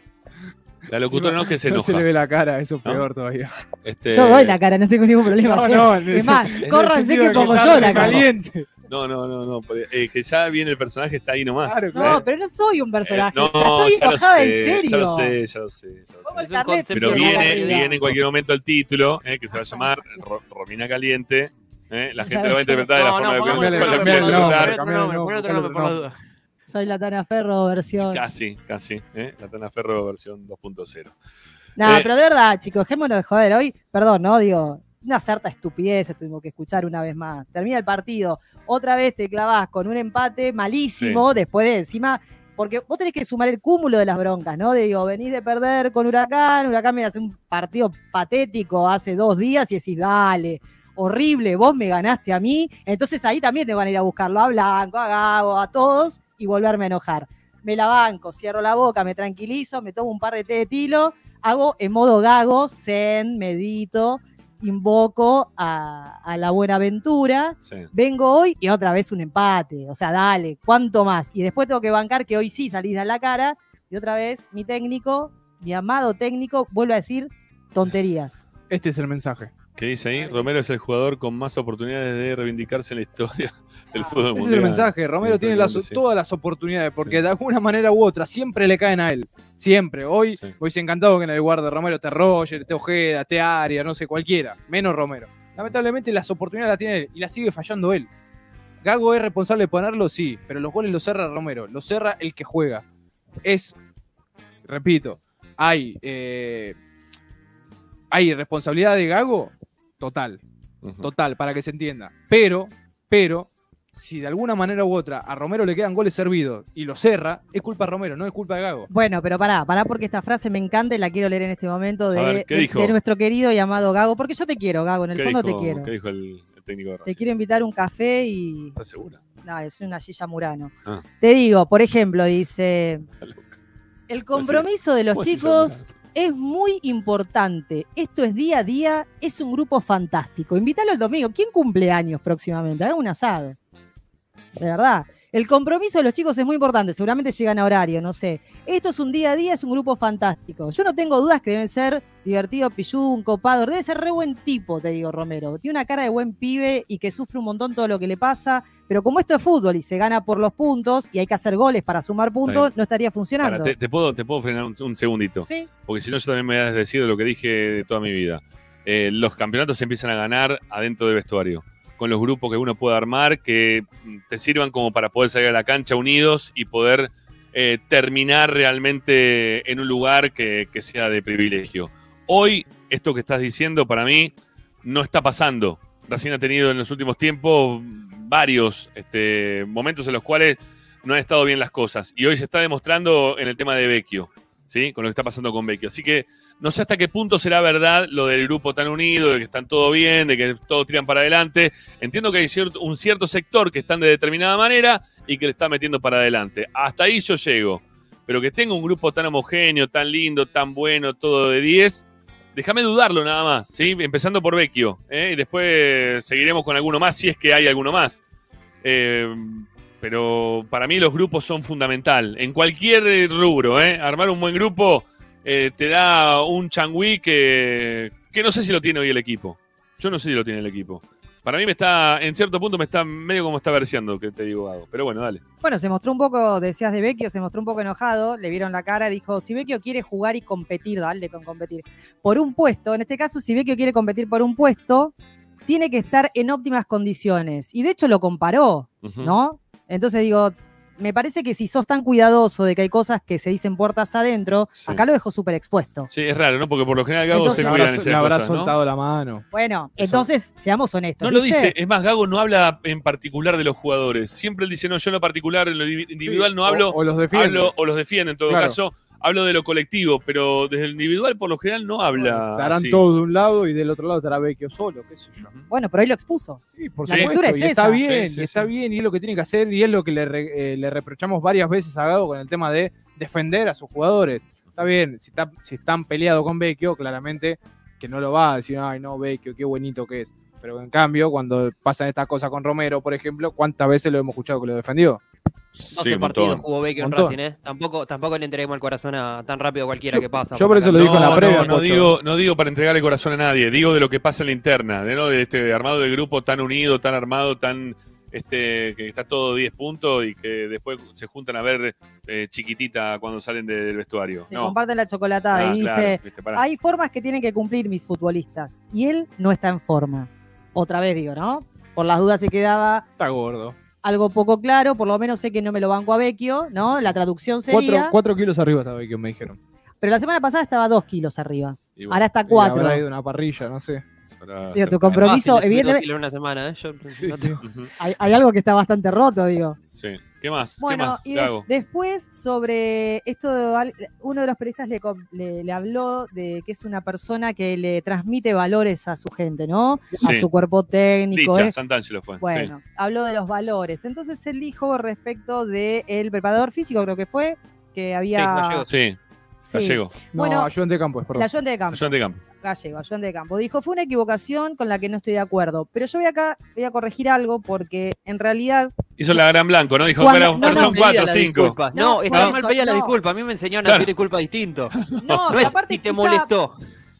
La locutora en off que se no enoja. se le ve la cara, eso es ¿No? peor todavía. Este, Yo doy la cara, no tengo ningún problema. No, ¿sí? no, en el es más, sen- en el córranse sentido que de pongo está yo la cara. caliente. No, no, no, no. porque, eh, que ya viene el personaje, está ahí nomás. Claro, ¿eh? No, pero no soy un personaje. Eh, ya estoy ya lo enojada sé, en serio. Ya lo sé, ya lo sé. Ya lo Pongo sé. el carnet, Pero Pero viene, arriba. viene en cualquier momento el título, eh, que se va a llamar Ro- Romina Caliente. eh, La gente lo va a interpretar de la No, forma no, que pongámosle que- cambiale, que- cambiale el que- nombre, que- cambiale el nombre, Poné otro ponle nombre otro por la nombre. duda. Soy la Tana Ferro versión. Casi, casi. ¿eh? La Tana Ferro versión dos punto cero. No, Eh, pero de verdad, chicos, dejémonos de joder. Hoy, perdón, ¿no? Digo, una cierta estupidez tuvimos que escuchar una vez más. Termina el partido, otra vez te clavás con un empate malísimo, después de encima, porque vos tenés que sumar el cúmulo de las broncas, ¿no? De, digo, venís de perder con Huracán, Huracán me hace un partido patético hace dos días y decís, dale, horrible, vos me ganaste a mí, entonces ahí también te van a ir a buscarlo a Blanco, a Gago, a todos y volverme a enojar. Me la banco, cierro la boca, me tranquilizo, me tomo un par de té de tilo, hago en modo Gago, zen, medito, invoco a, a la buena aventura, Sí. vengo hoy y otra vez un empate, o sea, dale, ¿cuánto más? Y después tengo que bancar que hoy sí salís de la cara y otra vez mi técnico, mi amado técnico, vuelve a decir tonterías. Este es el mensaje. ¿Qué dice ahí? Romero es el jugador con más oportunidades de reivindicarse en la historia del fútbol Ese mundial. es el mensaje. Romero Sí, tiene las- sí. todas las oportunidades, porque Sí. de alguna manera u otra siempre le caen a él. Siempre. Hoy Sí. hubiese encantado que en el lugar de Romero te Roger, te Ojeda, te Aria, no sé, cualquiera. Menos Romero. Lamentablemente las oportunidades las tiene él y las sigue fallando él. Gago es responsable de ponerlo, sí, pero los goles los cerra Romero. Los cerra el que juega. Es, repito, hay, eh, hay responsabilidad de Gago, total. Ujú. Total, para que se entienda. Pero, pero, si de alguna manera u otra a Romero le quedan goles servidos y lo cerra, es culpa de Romero, no es culpa de Gago. Bueno, pero pará, pará porque esta frase me encanta y la quiero leer en este momento de, A ver, ¿qué de- dijo? de nuestro querido y amado Gago, porque yo te quiero, Gago, en el ¿Qué fondo dijo, te quiero. ¿Qué dijo el, el técnico de Racing? Te quiero invitar a un café y... ¿Estás segura? No, es una Gilla Murano. Ah. Te digo, por ejemplo, dice, Está loca. el compromiso de los ¿Cómo se chicos llama? es muy importante. Esto es día a día, es un grupo fantástico. Invítalo el domingo. ¿Quién cumple años próximamente? Haga un asado. De verdad. El compromiso de los chicos es muy importante. Seguramente llegan a horario, no sé. Esto es un día a día, es un grupo fantástico. Yo no tengo dudas que deben ser divertido, pillún, copado. Debe ser re buen tipo, te digo, Romero. Tiene una cara de buen pibe y que sufre un montón todo lo que le pasa. Pero como esto es fútbol y se gana por los puntos y hay que hacer goles para sumar puntos, no estaría funcionando. Para, te, te puedo, te puedo frenar un, un segundito. Sí. Porque si no, yo también me voy a decir de lo que dije de toda mi vida. Eh, los campeonatos se empiezan a ganar adentro del vestuario, con los grupos que uno puede armar, que te sirvan como para poder salir a la cancha unidos y poder eh, terminar realmente en un lugar que, que sea de privilegio. Hoy, esto que estás diciendo, para mí, no está pasando. Racing ha tenido en los últimos tiempos varios este, momentos en los cuales no han estado bien las cosas. Y hoy se está demostrando en el tema de Vecchio, ¿sí? Con lo que está pasando con Vecchio. Así que no sé hasta qué punto será verdad lo del grupo tan unido, de que están todo bien, de que todos tiran para adelante. Entiendo que hay cierto, un cierto sector que están de determinada manera y que le está metiendo para adelante. Hasta ahí yo llego. Pero que tenga un grupo tan homogéneo, tan lindo, tan bueno, todo de diez, déjame dudarlo nada más, ¿sí? Empezando por Vecchio, ¿eh? Y después seguiremos con alguno más, si es que hay alguno más. Eh, pero para mí los grupos son fundamental. En cualquier rubro, ¿eh? Armar un buen grupo eh, te da un changüí que, que no sé si lo tiene hoy el equipo. Yo no sé si lo tiene el equipo. Para mí me está, en cierto punto me está medio como está verseando, que te digo, Gago. Pero bueno, dale. Bueno, se mostró un poco, decías de Vecchio, se mostró un poco enojado, le vieron la cara, dijo, si Vecchio quiere jugar y competir, dale con competir, por un puesto, en este caso, si Vecchio quiere competir por un puesto, tiene que estar en óptimas condiciones. Y de hecho lo comparó, uh-huh. ¿no? Entonces digo, me parece que si sos tan cuidadoso de que hay cosas que se dicen puertas adentro, sí. acá lo dejó súper expuesto. Sí, es raro, ¿no? Porque por lo general Gago entonces, se cuida en esas le habrá cosas, soltado ¿no? la mano. Bueno, Eso. entonces, seamos honestos. No ¿viste? Lo dice, es más, Gago no habla en particular de los jugadores. Siempre él dice, no, yo en lo particular, en lo individual sí, no hablo. O, o los defiende. Hablo, o los defiende, en todo claro. caso. Hablo de lo colectivo, pero desde el individual por lo general no habla. Bueno, estarán así. todos de un lado y del otro lado estará Vecchio solo, qué sé yo. Bueno, pero ahí lo expuso. Sí, por la supuesto, lectura es y esa. está bien, sí, sí, y está sí. bien, y es lo que tiene que hacer, y es lo que le, re, eh, le reprochamos varias veces a Gago con el tema de defender a sus jugadores. Está bien, si, está, si están peleados con Vecchio, claramente que no lo va a decir, ay no, Vecchio, qué buenito que es. Pero en cambio, cuando pasan estas cosas con Romero, por ejemplo, ¿cuántas veces lo hemos escuchado que lo defendió? doce sí, partidos jugó Vecchio en Racing, ¿eh? Tampoco, tampoco le entreguemos el corazón a, tan rápido a cualquiera yo, que pasa. Yo por eso acá. lo digo no, en la previa. No, no digo, no digo para entregarle el corazón a nadie, digo de lo que pasa en la interna, de, ¿no? de este armado de grupo tan unido, tan armado, tan este que está todo diez puntos y que después se juntan a ver eh, chiquitita cuando salen de, del vestuario. Se no. comparten la chocolatada ah, y claro, dice, viste, hay formas que tienen que cumplir mis futbolistas y él no está en forma. Otra vez digo, ¿no? Por las dudas se quedaba... Está gordo. Algo poco claro, por lo menos sé que no me lo banco a Vecchio, ¿no? La traducción sería... Cuatro, cuatro kilos arriba está Vecchio, me dijeron. Pero la semana pasada estaba dos kilos arriba. Bueno, ahora está cuatro. Habrá ido una parrilla, no sé. Digo, tu compromiso, evidentemente... Una semana, ¿eh? Yo, sí, no sí. hay, hay algo que está bastante roto, digo. Sí. ¿Qué más? Bueno, ¿Qué más? y de, después sobre esto, de, uno de los periodistas le, le, le habló de que es una persona que le transmite valores a su gente, ¿no? Sí. A su cuerpo técnico. Dicha, ¿eh? Sant'Angelo fue. Bueno, sí. habló de los valores. Entonces él dijo respecto del preparador físico, creo que fue, que había... Sí, sí. Gallego. No, bueno, ayudante de campo, es perdón. El ayudante de campo. Ayudante de campo. Gallego, ayudante de campo. Dijo, fue una equivocación con la que no estoy de acuerdo. Pero yo voy acá, voy a corregir algo porque en realidad... Hizo la gran blanco, ¿no? Dijo, Cuando, pero no, son no, cuatro o cinco. No, no está eso, mal pedía no. la disculpa. A mí me enseñaron Claro. a pedir disculpas distinto. No, No es aparte si te escucha- molestó.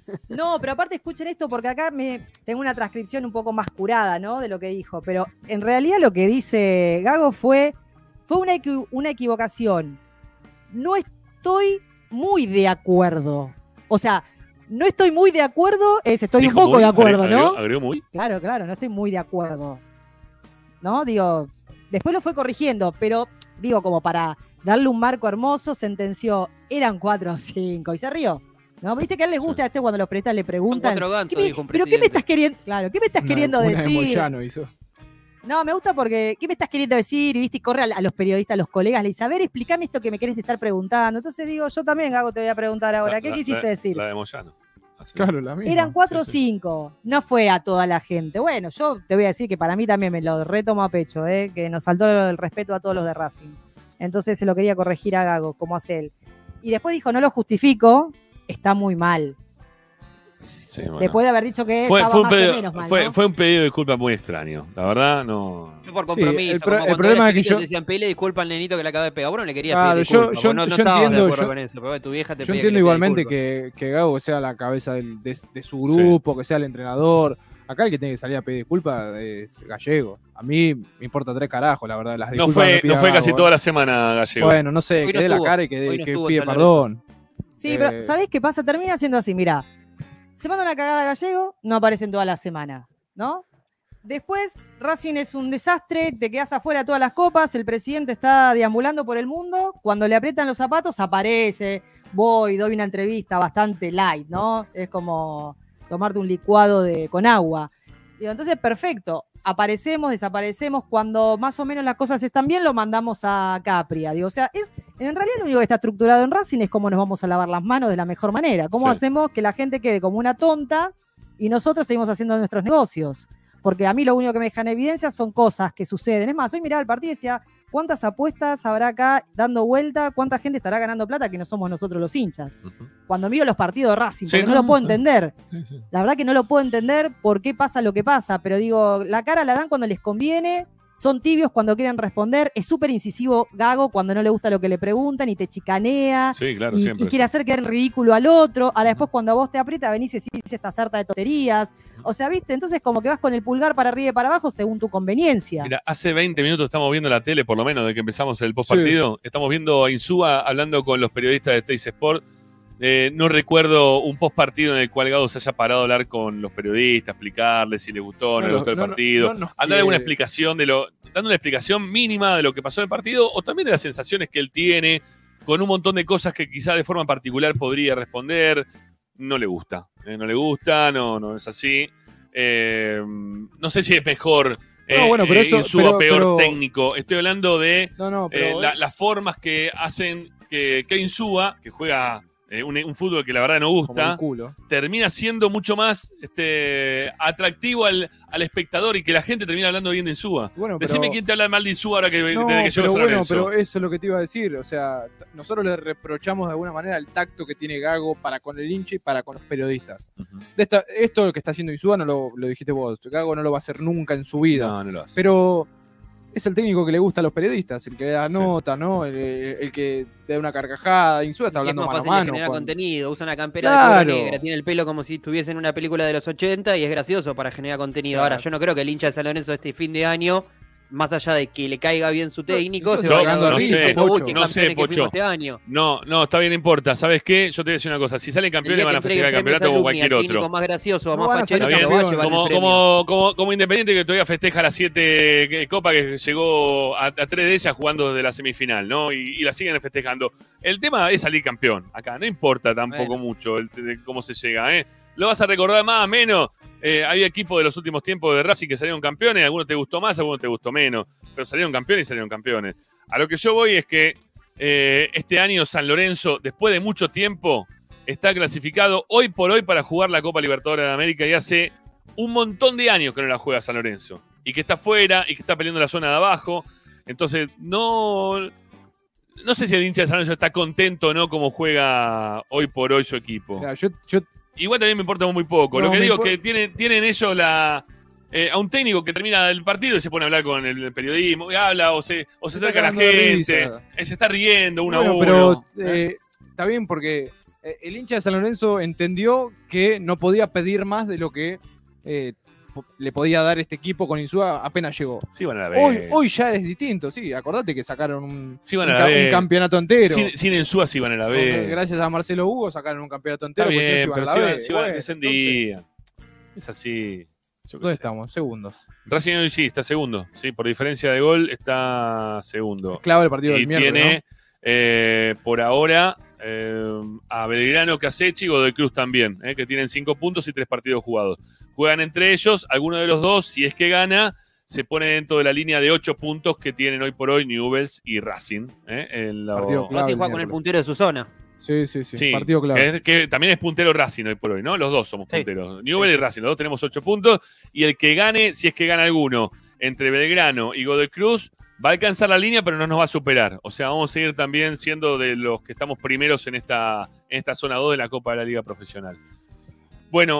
No, pero aparte escuchen esto porque acá me tengo una transcripción un poco más curada, ¿no? De lo que dijo. Pero en realidad lo que dice Gago fue, fue una, equi- una equivocación. No estoy muy de acuerdo. O sea, no estoy muy de acuerdo, es estoy Dijo un poco muy, de acuerdo, agregó, ¿no? Agregó muy. Claro, claro, no estoy muy de acuerdo. ¿No? Digo, después lo fue corrigiendo, pero digo, como para darle un marco hermoso, sentenció, eran cuatro o cinco, y se rió. ¿No? ¿Viste que a él le gusta Sí. este cuando los periodistas le Son preguntan? cuatro gansos, ¿qué me- dijo un ¿Pero qué me presidente. estás queriendo? Claro, ¿qué me estás Una- queriendo una de decir? Moyano hizo. No, me gusta porque, ¿qué me estás queriendo decir? Y viste, y corre a, a los periodistas, a los colegas, le dice, a ver, explícame esto que me querés estar preguntando. Entonces digo, yo también, Gago, te voy a preguntar ahora, La- ¿qué la- quisiste la- decir? La de Moyano. Así. Claro, la misma. Eran cuatro o sí, sí. cinco, no fue a toda la gente. Bueno, yo te voy a decir que para mí también me lo retomo a pecho, ¿eh? Que nos faltó el respeto a todos los de Racing. Entonces se lo quería corregir a Gago, como hace él. Y después dijo, no lo justifico, está muy mal. Sí, bueno. Después de haber dicho que Fue, estaba fue, un más o pedido, menos mal, fue, ¿no? fue un pedido de disculpa muy extraño. La verdad, no. Yo por Sí, compromiso. el pro- como el cuando problema era es que chiquito yo- te decían, pedile disculpa al nenito que le acaba de pegar. Bueno, le quería Claro, pedir yo- disculpas. yo- vos no, no yo estabas entiendo, de acuerdo yo- con eso. Pero bueno, tu vieja te Yo pedía entiendo que le igualmente pida disculpas. que, que Gago sea la cabeza del- de, de su grupo, que sea el entrenador. Acá el que tiene que salir a pedir disculpas es Gallego. A mí me importa tres carajos, la verdad. Las No disculpas fue, me pida no fue Gago, casi ¿eh? toda la semana, Gallego. Bueno, no sé, Hoy que no dé la estuvo, cara y que, dé- hoy no que estuvo pide San perdón. Sí, Eh, pero ¿sabés qué pasa? Termina siendo así, mirá. Se manda una cagada a Gallego, no aparece en toda la semana, ¿no? Después, Racing es un desastre, te quedas afuera de todas las copas, el presidente está deambulando por el mundo, cuando le aprietan los zapatos aparece, voy, doy una entrevista bastante light, ¿no? Es como tomarte un licuado de, con agua. Digo, entonces, perfecto, aparecemos, desaparecemos, cuando más o menos las cosas están bien, lo mandamos a Capria. Digo, o sea, es, en realidad lo único que está estructurado en Racing es cómo nos vamos a lavar las manos de la mejor manera, cómo Sí. hacemos que la gente quede como una tonta y nosotros seguimos haciendo nuestros negocios. Porque a mí lo único que me deja en evidencia son cosas que suceden. Es más, hoy miraba el partido y decía, ¿cuántas apuestas habrá acá dando vuelta? ¿Cuánta gente estará ganando plata que no somos nosotros los hinchas? Ujú. Cuando miro los partidos de Racing, Sí, porque no, no, lo puedo sí. entender. Sí, sí. La verdad que no lo puedo entender por qué pasa lo que pasa. Pero digo, la cara la dan cuando les conviene, son tibios cuando quieren responder, es súper incisivo Gago cuando no le gusta lo que le preguntan y te chicanea. Sí, claro, y, siempre. y quiere hacer quedar en ridículo al otro. Ahora después cuando a vos te aprieta venís y decís esta sarta de tonterías. O sea, ¿viste? Entonces como que vas con el pulgar para arriba y para abajo según tu conveniencia. Mira, hace veinte minutos estamos viendo la tele, por lo menos, de que empezamos el postpartido. Estamos viendo a Insúa hablando con los periodistas de Teis Sport. Eh, no recuerdo un postpartido en el cual Gago se haya parado a hablar con los periodistas, explicarles si le gustó o no, No, le gustó el no, no, partido, no nos a dar quiere. alguna explicación de lo, dando una explicación mínima de lo que pasó en el partido, o también de las sensaciones que él tiene, con un montón de cosas que quizá de forma particular podría responder. No le gusta, eh, no le gusta, no, no es así. Eh, no sé si es mejor eh, No, bueno, pero eh, eso- Insúa, pero- peor pero- técnico. Estoy hablando de No, no, eh, pero. la- las formas que hacen que, que Insúa, que juega eh, un, un fútbol que la verdad no como gusta, el culo. termina siendo mucho más este, atractivo al, al espectador y que la gente termina hablando bien de Insúa. Bueno, pero- Decime quién te habla mal de Insúa ahora que, No, desde que llegó pero San bueno, Lorenzo. pero eso es lo que te iba a decir. O sea, t- nosotros le reprochamos de alguna manera el tacto que tiene Gago para con el hincha y para con los periodistas. Ujú. De esta- esto que está haciendo Insúa no lo, lo dijiste vos. Gago no lo va a hacer nunca en su vida. No, no lo hace. Pero es el técnico que le gusta a los periodistas, el que le da Sí. nota, nota, ¿no? El, el que te da una carcajada. Insúa está Y es hablando más mano a fácil de mano. generar con- contenido. Usa una campera de Claro. cuero negra, tiene el pelo como si estuviese en una película de los ochenta y es gracioso para generar contenido. Claro. Ahora, yo no creo que el hincha de San Lorenzo este fin de año, más allá de que le caiga bien su técnico, eso se se va va a cagando de risa, diciendo, Pocho. uy, qué No sé, campeones que Pocho. fuimos este año. No, no, está bien, no importa. ¿Sabes qué? Yo te voy a decir una cosa. Si salen El campeones día van que a entreguen festejar el premios campeonato como Alumni al cualquier técnico otro. más gracioso o No más van a fachero salir Está se bien, lo va a campeones. llevar como, el premio. como, como, como Independiente que todavía festeja las siete eh, copas que llegó a, a tres de ellas jugando desde la semifinal, ¿no? Y, y la siguen festejando. El tema es salir campeón acá, no importa tampoco Bueno. mucho el, de cómo se llega, ¿eh? Lo vas a recordar más o menos. Eh, hay equipos de los últimos tiempos de Racing que salieron campeones, algunos te gustó más, algunos te gustó menos, pero salieron campeones y salieron campeones. A lo que yo voy es que eh, este año San Lorenzo, después de mucho tiempo, está clasificado hoy por hoy para jugar la Copa Libertadores de América y hace un montón de años que no la juega San Lorenzo. Y que está fuera y que está peleando la zona de abajo. Entonces, no, no sé si el hincha de San Lorenzo está contento o no como juega hoy por hoy su equipo. Mirá, yo, yo Igual también me importa muy poco. No, Lo que me digo es impor- que tienen, tienen ellos la... eh, a un técnico que termina el partido y se pone a hablar con el periodismo, y habla o se, o se Se acerca está a la cagando de gente, risa. eh, se está riendo uno Bueno, a uno. pero eh, está bien porque eh, el hincha de San Lorenzo entendió que no podía pedir más de lo que eh, po- le podía dar este equipo con Insúa apenas llegó. Sí van a la Hoy, vez. hoy ya es distinto, sí. Acordate que sacaron un, Sí van un a la ca- un vez. campeonato entero. Sin, sin Ensúa sí van a la Con- vez. Gracias a Marcelo Hugo sacaron un campeonato Está entero. porque si no se bien, iban a pero la sí van, B. sí van- Bueno, descendían. Es así. Yo qué ¿Dónde sé. estamos? Segundos. Racing hoy sí está segundo. Sí, por diferencia de gol está segundo. Clave el partido Y del miércoles. tiene eh, por ahora eh, a Belgrano, Casechi y Godoy Cruz también, eh, que tienen cinco puntos y tres partidos jugados. Juegan entre ellos, alguno de los dos, si es que gana, se pone dentro de la línea de ocho puntos que tienen hoy por hoy Newell's y Racing. Eh, en la- Partido clave. Racing el juega con el miércoles. puntero de su zona. Sí, sí, sí. Sí, Partido clave. que, es- que también es puntero Racing hoy por hoy, ¿no? Los dos somos Sí. punteros. Newell y Racing, los dos tenemos ocho puntos. Y el que gane, si es que gana alguno, entre Belgrano y Godoy Cruz, va a alcanzar la línea, pero no nos va a superar. O sea, vamos a seguir también siendo de los que estamos primeros en esta, en esta zona dos de la Copa de la Liga Profesional. Bueno,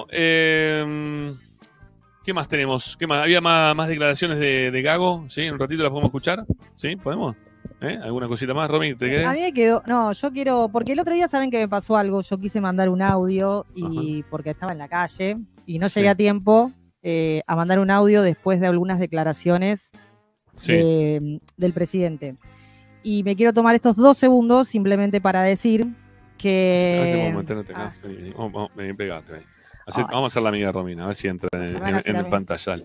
eh, ¿qué más tenemos? ¿Qué más? ¿Había más, más declaraciones de, de Gago? ¿Sí? ¿En un ratito las podemos escuchar? ¿Sí? ¿Podemos? ¿Eh? ¿Alguna cosita más, Romy? ¿Te quedé? A mí me quedó, no, yo quiero, porque el otro día saben que me pasó algo, yo quise mandar un audio y porque estaba en la calle y no Sí. llegué a tiempo eh, a mandar un audio después de algunas declaraciones Sí. de- del presidente. Y me quiero tomar estos dos segundos simplemente para decir A ver si que... podemos meterte acá. Ah, Vení, vení, vamos, vamos, vení, pegate, vení. Hacer- Ay. vamos a hacer la amiga Romina, a ver si entra en, Me van a en- hacer en a el mí. pantallal.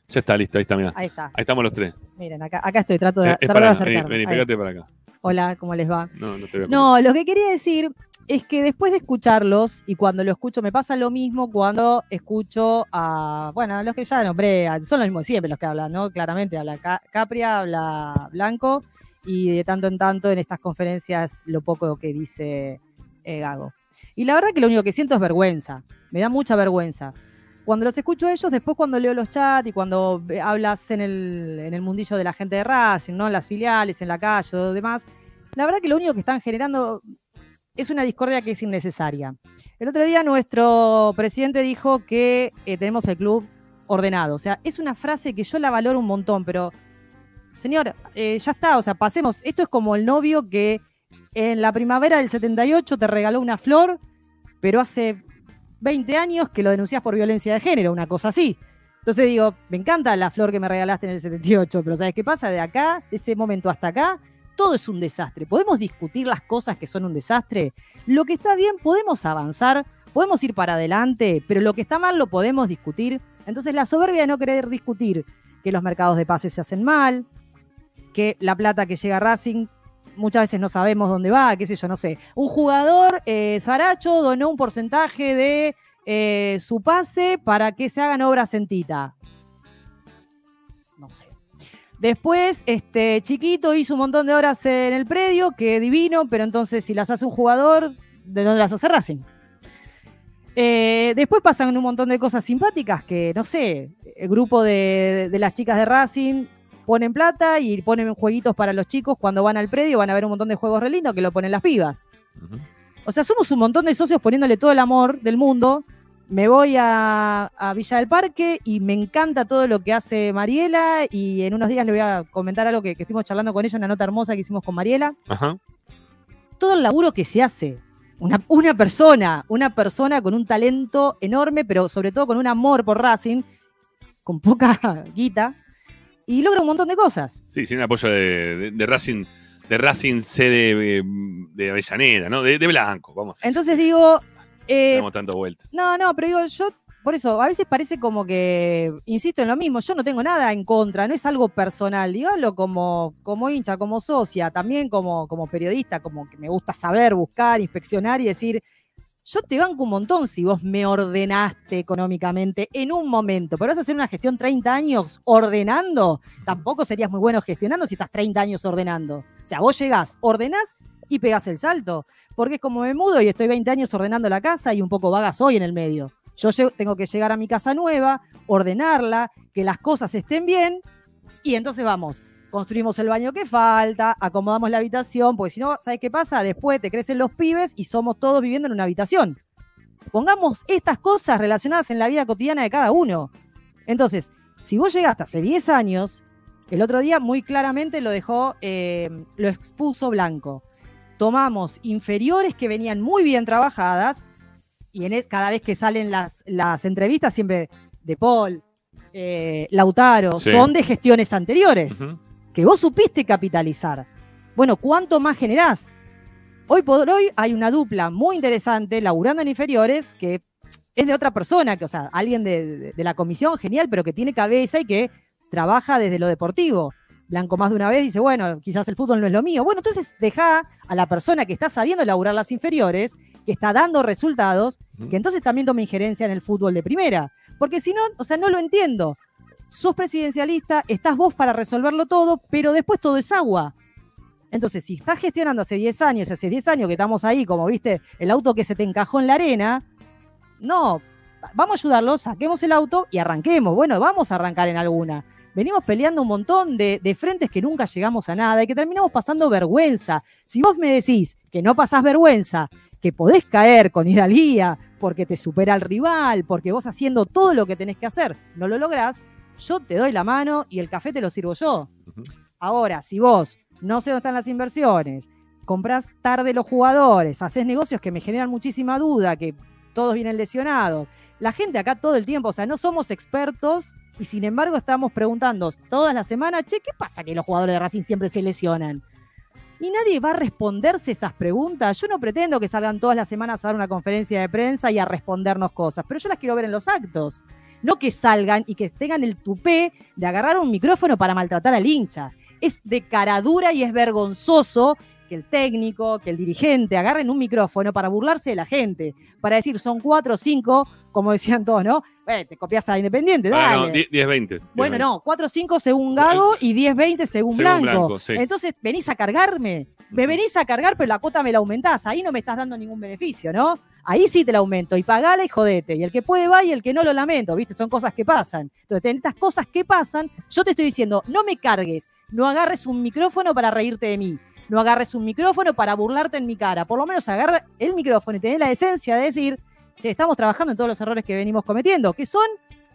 Ya está, listo, ahí está, mirá. Ahí está. Ahí estamos los tres. Miren, acá, acá estoy, trato de, Es, es trato para de acá, vení, acercarme. vení, Ahí. pegate para acá. Hola, ¿cómo les va? No, no te veo. No, lo que quería decir es que después de escucharlos, y cuando lo escucho, me pasa lo mismo cuando escucho a, bueno, a los que ya nombré, son los mismos siempre los que hablan, ¿no? Claramente habla Ca- Capria, habla Blanco, y de tanto en tanto en estas conferencias lo poco que dice eh, Gago. Y la verdad que lo único que siento es vergüenza, me da mucha vergüenza. Cuando los escucho a ellos, después cuando leo los chats y cuando hablas en el, en el mundillo de la gente de Racing, ¿no? En las filiales, en la calle o demás, la verdad que lo único que están generando es una discordia que es innecesaria. El otro día nuestro presidente dijo que eh, tenemos el club ordenado. O sea, es una frase que yo la valoro un montón, pero, señor, eh, ya está, o sea, pasemos. Esto es como el novio que en la primavera del setenta y ocho te regaló una flor, pero hace veinte años que lo denunciás por violencia de género, una cosa así. Entonces digo, me encanta la flor que me regalaste en el setenta y ocho, pero ¿sabes qué pasa? De acá, de ese momento hasta acá, todo es un desastre. ¿Podemos discutir las cosas que son un desastre? Lo que está bien, podemos avanzar, podemos ir para adelante, pero lo que está mal lo podemos discutir. Entonces la soberbia de no querer discutir que los mercados de pases se hacen mal, que la plata que llega a Racing muchas veces no sabemos dónde va, qué sé yo, no sé. Un jugador, eh, Saracho, donó un porcentaje de eh, su pase para que se hagan obras en Tita. No sé. Después, este Chiquito hizo un montón de horas en el predio, que divino, pero entonces si las hace un jugador, ¿de dónde las hace Racing? Eh, después pasan un montón de cosas simpáticas que, no sé, el grupo de, de las chicas de Racing ponen plata y ponen jueguitos para los chicos cuando van al predio, van a ver un montón de juegos re lindos que lo ponen las pibas. Uh-huh. O sea, somos un montón de socios poniéndole todo el amor del mundo. Me voy a, a Villa del Parque y me encanta todo lo que hace Mariela, y en unos días le voy a comentar algo que, que estuvimos charlando con ella, una nota hermosa que hicimos con Mariela. Ajá. Todo el laburo que se hace. Una, una persona, una persona con un talento enorme, pero sobre todo con un amor por Racing, con poca guita, y logra un montón de cosas. Sí, sin apoyo de, de, de Racing, de Racing C de, de Avellaneda, ¿no? De, de Blanco, vamos. Entonces digo... Eh, Tenemos tanto vuelta. No, no, pero digo, yo, por eso, a veces parece como que, insisto en lo mismo, yo no tengo nada en contra, no es algo personal, dígalo como, como hincha, como socia, también como, como periodista, como que me gusta saber, buscar, inspeccionar y decir, yo te banco un montón si vos me ordenaste económicamente en un momento, pero vas a hacer una gestión treinta años ordenando, tampoco serías muy bueno gestionando si estás treinta años ordenando. O sea, vos llegás, ordenás y pegás el salto, porque es como me mudo y estoy veinte años ordenando la casa y un poco vaga soy en el medio. Yo llego, tengo que llegar a mi casa nueva, ordenarla, que las cosas estén bien, y entonces vamos, construimos el baño que falta, acomodamos la habitación, porque si no, ¿sabes qué pasa? Después te crecen los pibes y somos todos viviendo en una habitación. Pongamos estas cosas relacionadas en la vida cotidiana de cada uno. Entonces, si vos llegaste hace diez años, el otro día muy claramente lo dejó, eh, lo expuso Blanco. Tomamos inferiores que venían muy bien trabajadas, y en es, cada vez que salen las, las entrevistas, siempre de Paul, eh, Lautaro, sí, son de gestiones anteriores, uh-huh, que vos supiste capitalizar. Bueno, ¿cuánto más generás? Hoy por hoy hay una dupla muy interesante, laburando en inferiores, que es de otra persona, que, o sea, alguien de, de, de la comisión, genial, pero que tiene cabeza y que trabaja desde lo deportivo. Blanco más de una vez dice, bueno, quizás el fútbol no es lo mío. Bueno, entonces deja a la persona que está sabiendo laburar las inferiores, que está dando resultados, que entonces también tome injerencia en el fútbol de primera. Porque si no, o sea, no lo entiendo. Sos presidencialista, estás vos para resolverlo todo, pero después todo es agua. Entonces, si estás gestionando hace diez años, hace diez años que estamos ahí, como viste, el auto que se te encajó en la arena, no, vamos a ayudarlos, saquemos el auto y arranquemos. Bueno, vamos a arrancar en alguna. Venimos peleando un montón de, de frentes que nunca llegamos a nada y que terminamos pasando vergüenza. Si vos me decís que no pasás vergüenza, que podés caer con hidalguía porque te supera el rival, porque vos haciendo todo lo que tenés que hacer no lo lográs, yo te doy la mano y el café te lo sirvo yo. Uh-huh. Ahora, si vos no sé dónde están las inversiones, comprás tarde los jugadores, hacés negocios que me generan muchísima duda, que todos vienen lesionados, la gente acá todo el tiempo, o sea, no somos expertos, y sin embargo estamos preguntando todas las semanas, che, ¿qué pasa que los jugadores de Racing siempre se lesionan? Y nadie va a responderse esas preguntas. Yo no pretendo que salgan todas las semanas a dar una conferencia de prensa y a respondernos cosas, pero yo las quiero ver en los actos. No que salgan y que tengan el tupé de agarrar un micrófono para maltratar al hincha. Es de cara dura y es vergonzoso que el técnico, que el dirigente agarren un micrófono para burlarse de la gente, para decir son cuatro o cinco, como decían todos, ¿no? Eh, te copias a la Independiente, dale. Ah, no, diez veinte. Bueno, no, cuatro cinco según Gago y diez veinte según, según Blanco. Blanco sí. Entonces, venís a cargarme. Me venís a cargar, pero la cuota me la aumentás. Ahí no me estás dando ningún beneficio, ¿no? Ahí sí te la aumento. Y pagala y jodete. Y el que puede va y el que no lo lamento, ¿viste? Son cosas que pasan. Entonces, en estas cosas que pasan, yo te estoy diciendo, no me cargues. No agarres un micrófono para reírte de mí. No agarres un micrófono para burlarte en mi cara. Por lo menos agarra el micrófono y tenés la decencia de decir, che, estamos trabajando en todos los errores que venimos cometiendo, que son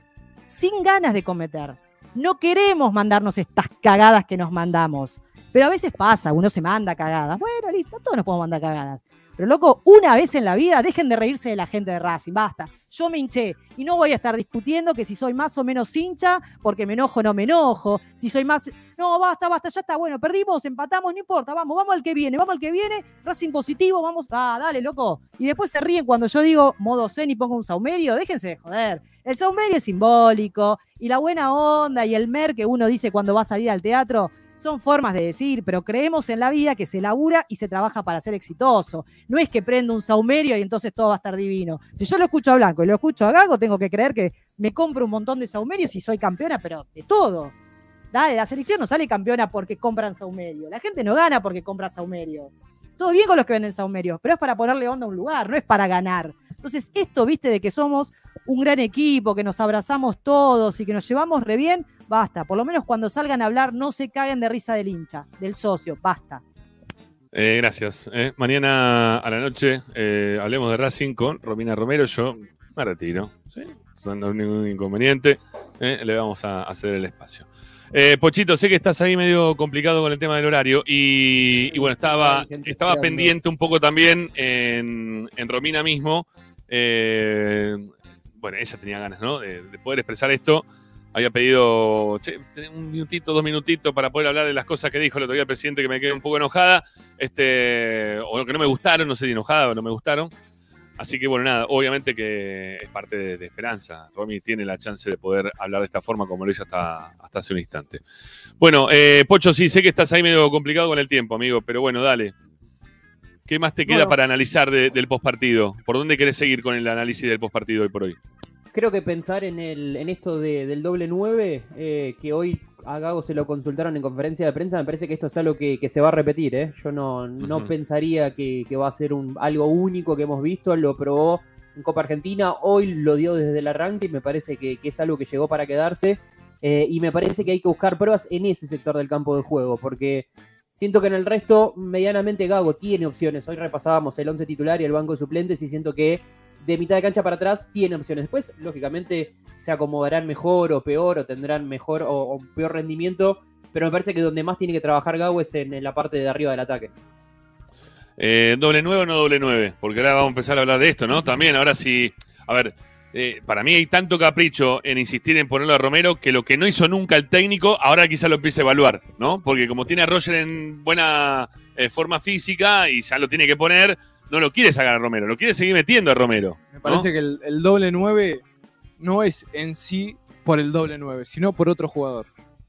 sin ganas de cometer. No queremos mandarnos estas cagadas que nos mandamos. Pero a veces pasa, uno se manda cagadas. Bueno, listo, todos nos podemos mandar cagadas. Pero loco, una vez en la vida, dejen de reírse de la gente de Racing, basta. Yo me hinché y no voy a estar discutiendo que si soy más o menos hincha, porque me enojo o no me enojo. Si soy más... No, basta, basta, ya está, bueno, perdimos, empatamos, no importa, vamos, vamos al que viene, vamos al que viene, Racing positivo, vamos... Ah, dale, loco. Y después se ríen cuando yo digo modo zen y pongo un saumerio, déjense de joder. El saumerio es simbólico y la buena onda y el mer que uno dice cuando va a salir al teatro... Son formas de decir, pero creemos en la vida que se labura y se trabaja para ser exitoso. No es que prendo un saumerio y entonces todo va a estar divino. Si yo lo escucho a Blanco y lo escucho a Gago, tengo que creer que me compro un montón de saumerios y soy campeona, pero de todo. Dale, la selección no sale campeona porque compran saumerio. La gente no gana porque compra saumerio. Todo bien con los que venden saumerios, pero es para ponerle onda a un lugar, no es para ganar. Entonces, esto, viste, de que somos un gran equipo, que nos abrazamos todos y que nos llevamos re bien, basta. Por lo menos cuando salgan a hablar, no se caguen de risa del hincha, del socio, basta. Eh, gracias. Eh, mañana a la noche eh, hablemos de Racing con Romina Romero. Yo me retiro, ¿sí? No hay ningún inconveniente. Eh, le vamos a hacer el espacio. Eh, Pochito, sé que estás ahí medio complicado con el tema del horario y, y bueno, estaba, estaba pendiente un poco también en, en Romina mismo. Eh, bueno, ella tenía ganas, ¿no? De, de poder expresar esto. Había pedido che, un minutito, dos minutitos para poder hablar de las cosas que dijo el otro día el presidente, que me quedé un poco enojada, este, o que no me gustaron, no sé si enojada o no me gustaron. Así que bueno, nada, obviamente que es parte de, de Esperanza. Romy tiene la chance de poder hablar de esta forma como lo hizo hasta, hasta hace un instante. Bueno, eh, Pocho, sí, sé que estás ahí medio complicado con el tiempo, amigo, pero bueno, dale. ¿Qué más te queda bueno, para analizar de, del postpartido? ¿Por dónde querés seguir con el análisis del postpartido hoy por hoy? Creo que pensar en el en esto de, del doble nueve, eh, que hoy a Gago se lo consultaron en conferencia de prensa, me parece que esto es algo que, que se va a repetir. ¿eh? Yo no, no uh-huh. pensaría que, que va a ser un, algo único que hemos visto, lo probó en Copa Argentina, hoy lo dio desde el arranque y me parece que, que es algo que llegó para quedarse. Eh, y me parece que hay que buscar pruebas en ese sector del campo de juego, porque siento que en el resto medianamente Gago tiene opciones. Hoy repasábamos el once titular y el banco de suplentes y siento que de mitad de cancha para atrás tiene opciones. Después, lógicamente, se acomodarán mejor o peor, o tendrán mejor o, o peor rendimiento, pero me parece que donde más tiene que trabajar Gago es en, en la parte de arriba del ataque. Eh, ¿Doble nueve o no doble nueve? Porque ahora vamos a empezar a hablar de esto, ¿no? También, ahora sí, a ver, eh, para mí hay tanto capricho en insistir en ponerlo a Romero que lo que no hizo nunca el técnico, ahora quizá lo empiece a evaluar, ¿no? Porque como tiene a Roger en buena eh, forma física y ya lo tiene que poner, no lo quiere sacar a Romero, lo quiere seguir metiendo a Romero. Me parece ¿no? que el, el doble nueve no es en sí por el doble nueve, sino por otro jugador.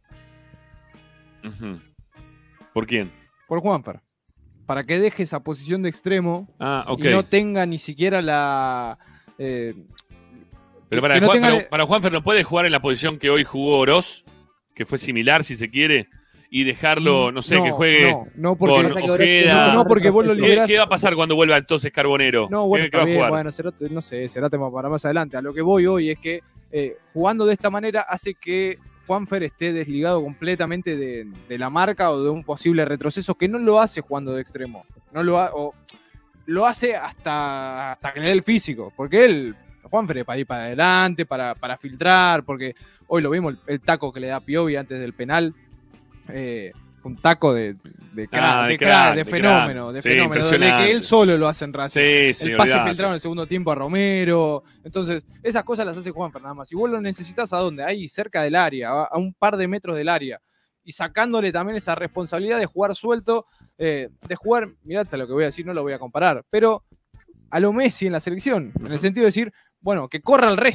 Uh-huh. ¿Por quién? Por Juanfer. Para que deje esa posición de extremo ah, okay. y no tenga ni siquiera la... Eh, pero para, no Juan, tenga... pero para Juanfer no puede jugar en la posición que hoy jugó Oroz, que fue similar si se quiere, y dejarlo, no sé, no, que juegue no, no porque, con Ojeda. No, no, porque vos lo liberás. ¿Qué, ¿Qué va a pasar cuando vuelva entonces Carbonero? No, bueno, ¿Qué va a bien, jugar? Bueno, será, no sé, será tema para más adelante. A lo que voy hoy es que eh, jugando de esta manera hace que Juanfer esté desligado completamente de, de la marca o de un posible retroceso, que no lo hace jugando de extremo. No lo, ha, o, lo hace hasta, hasta que le dé el físico, porque él, Juanfer, es para ir para adelante, para, para filtrar, porque hoy lo vimos, el, el taco que le da Piovi antes del penal. Eh, un taco de, de, crack, ah, de, de, crack, crack, de, de fenómeno, crack. de Sí, fenómeno, de que él solo lo hace en Racing. Sí, sí, el pase olvidate. filtrado en el segundo tiempo a Romero. Entonces, esas cosas las hace Juanfer nada más. Si vos lo necesitas, ¿a dónde? Ahí, cerca del área, a un par de metros del área. Y sacándole también esa responsabilidad de jugar suelto, eh, de jugar, mirate lo que voy a decir, no lo voy a comparar, pero a lo Messi en la selección, en el sentido de decir, bueno, que corra el resto.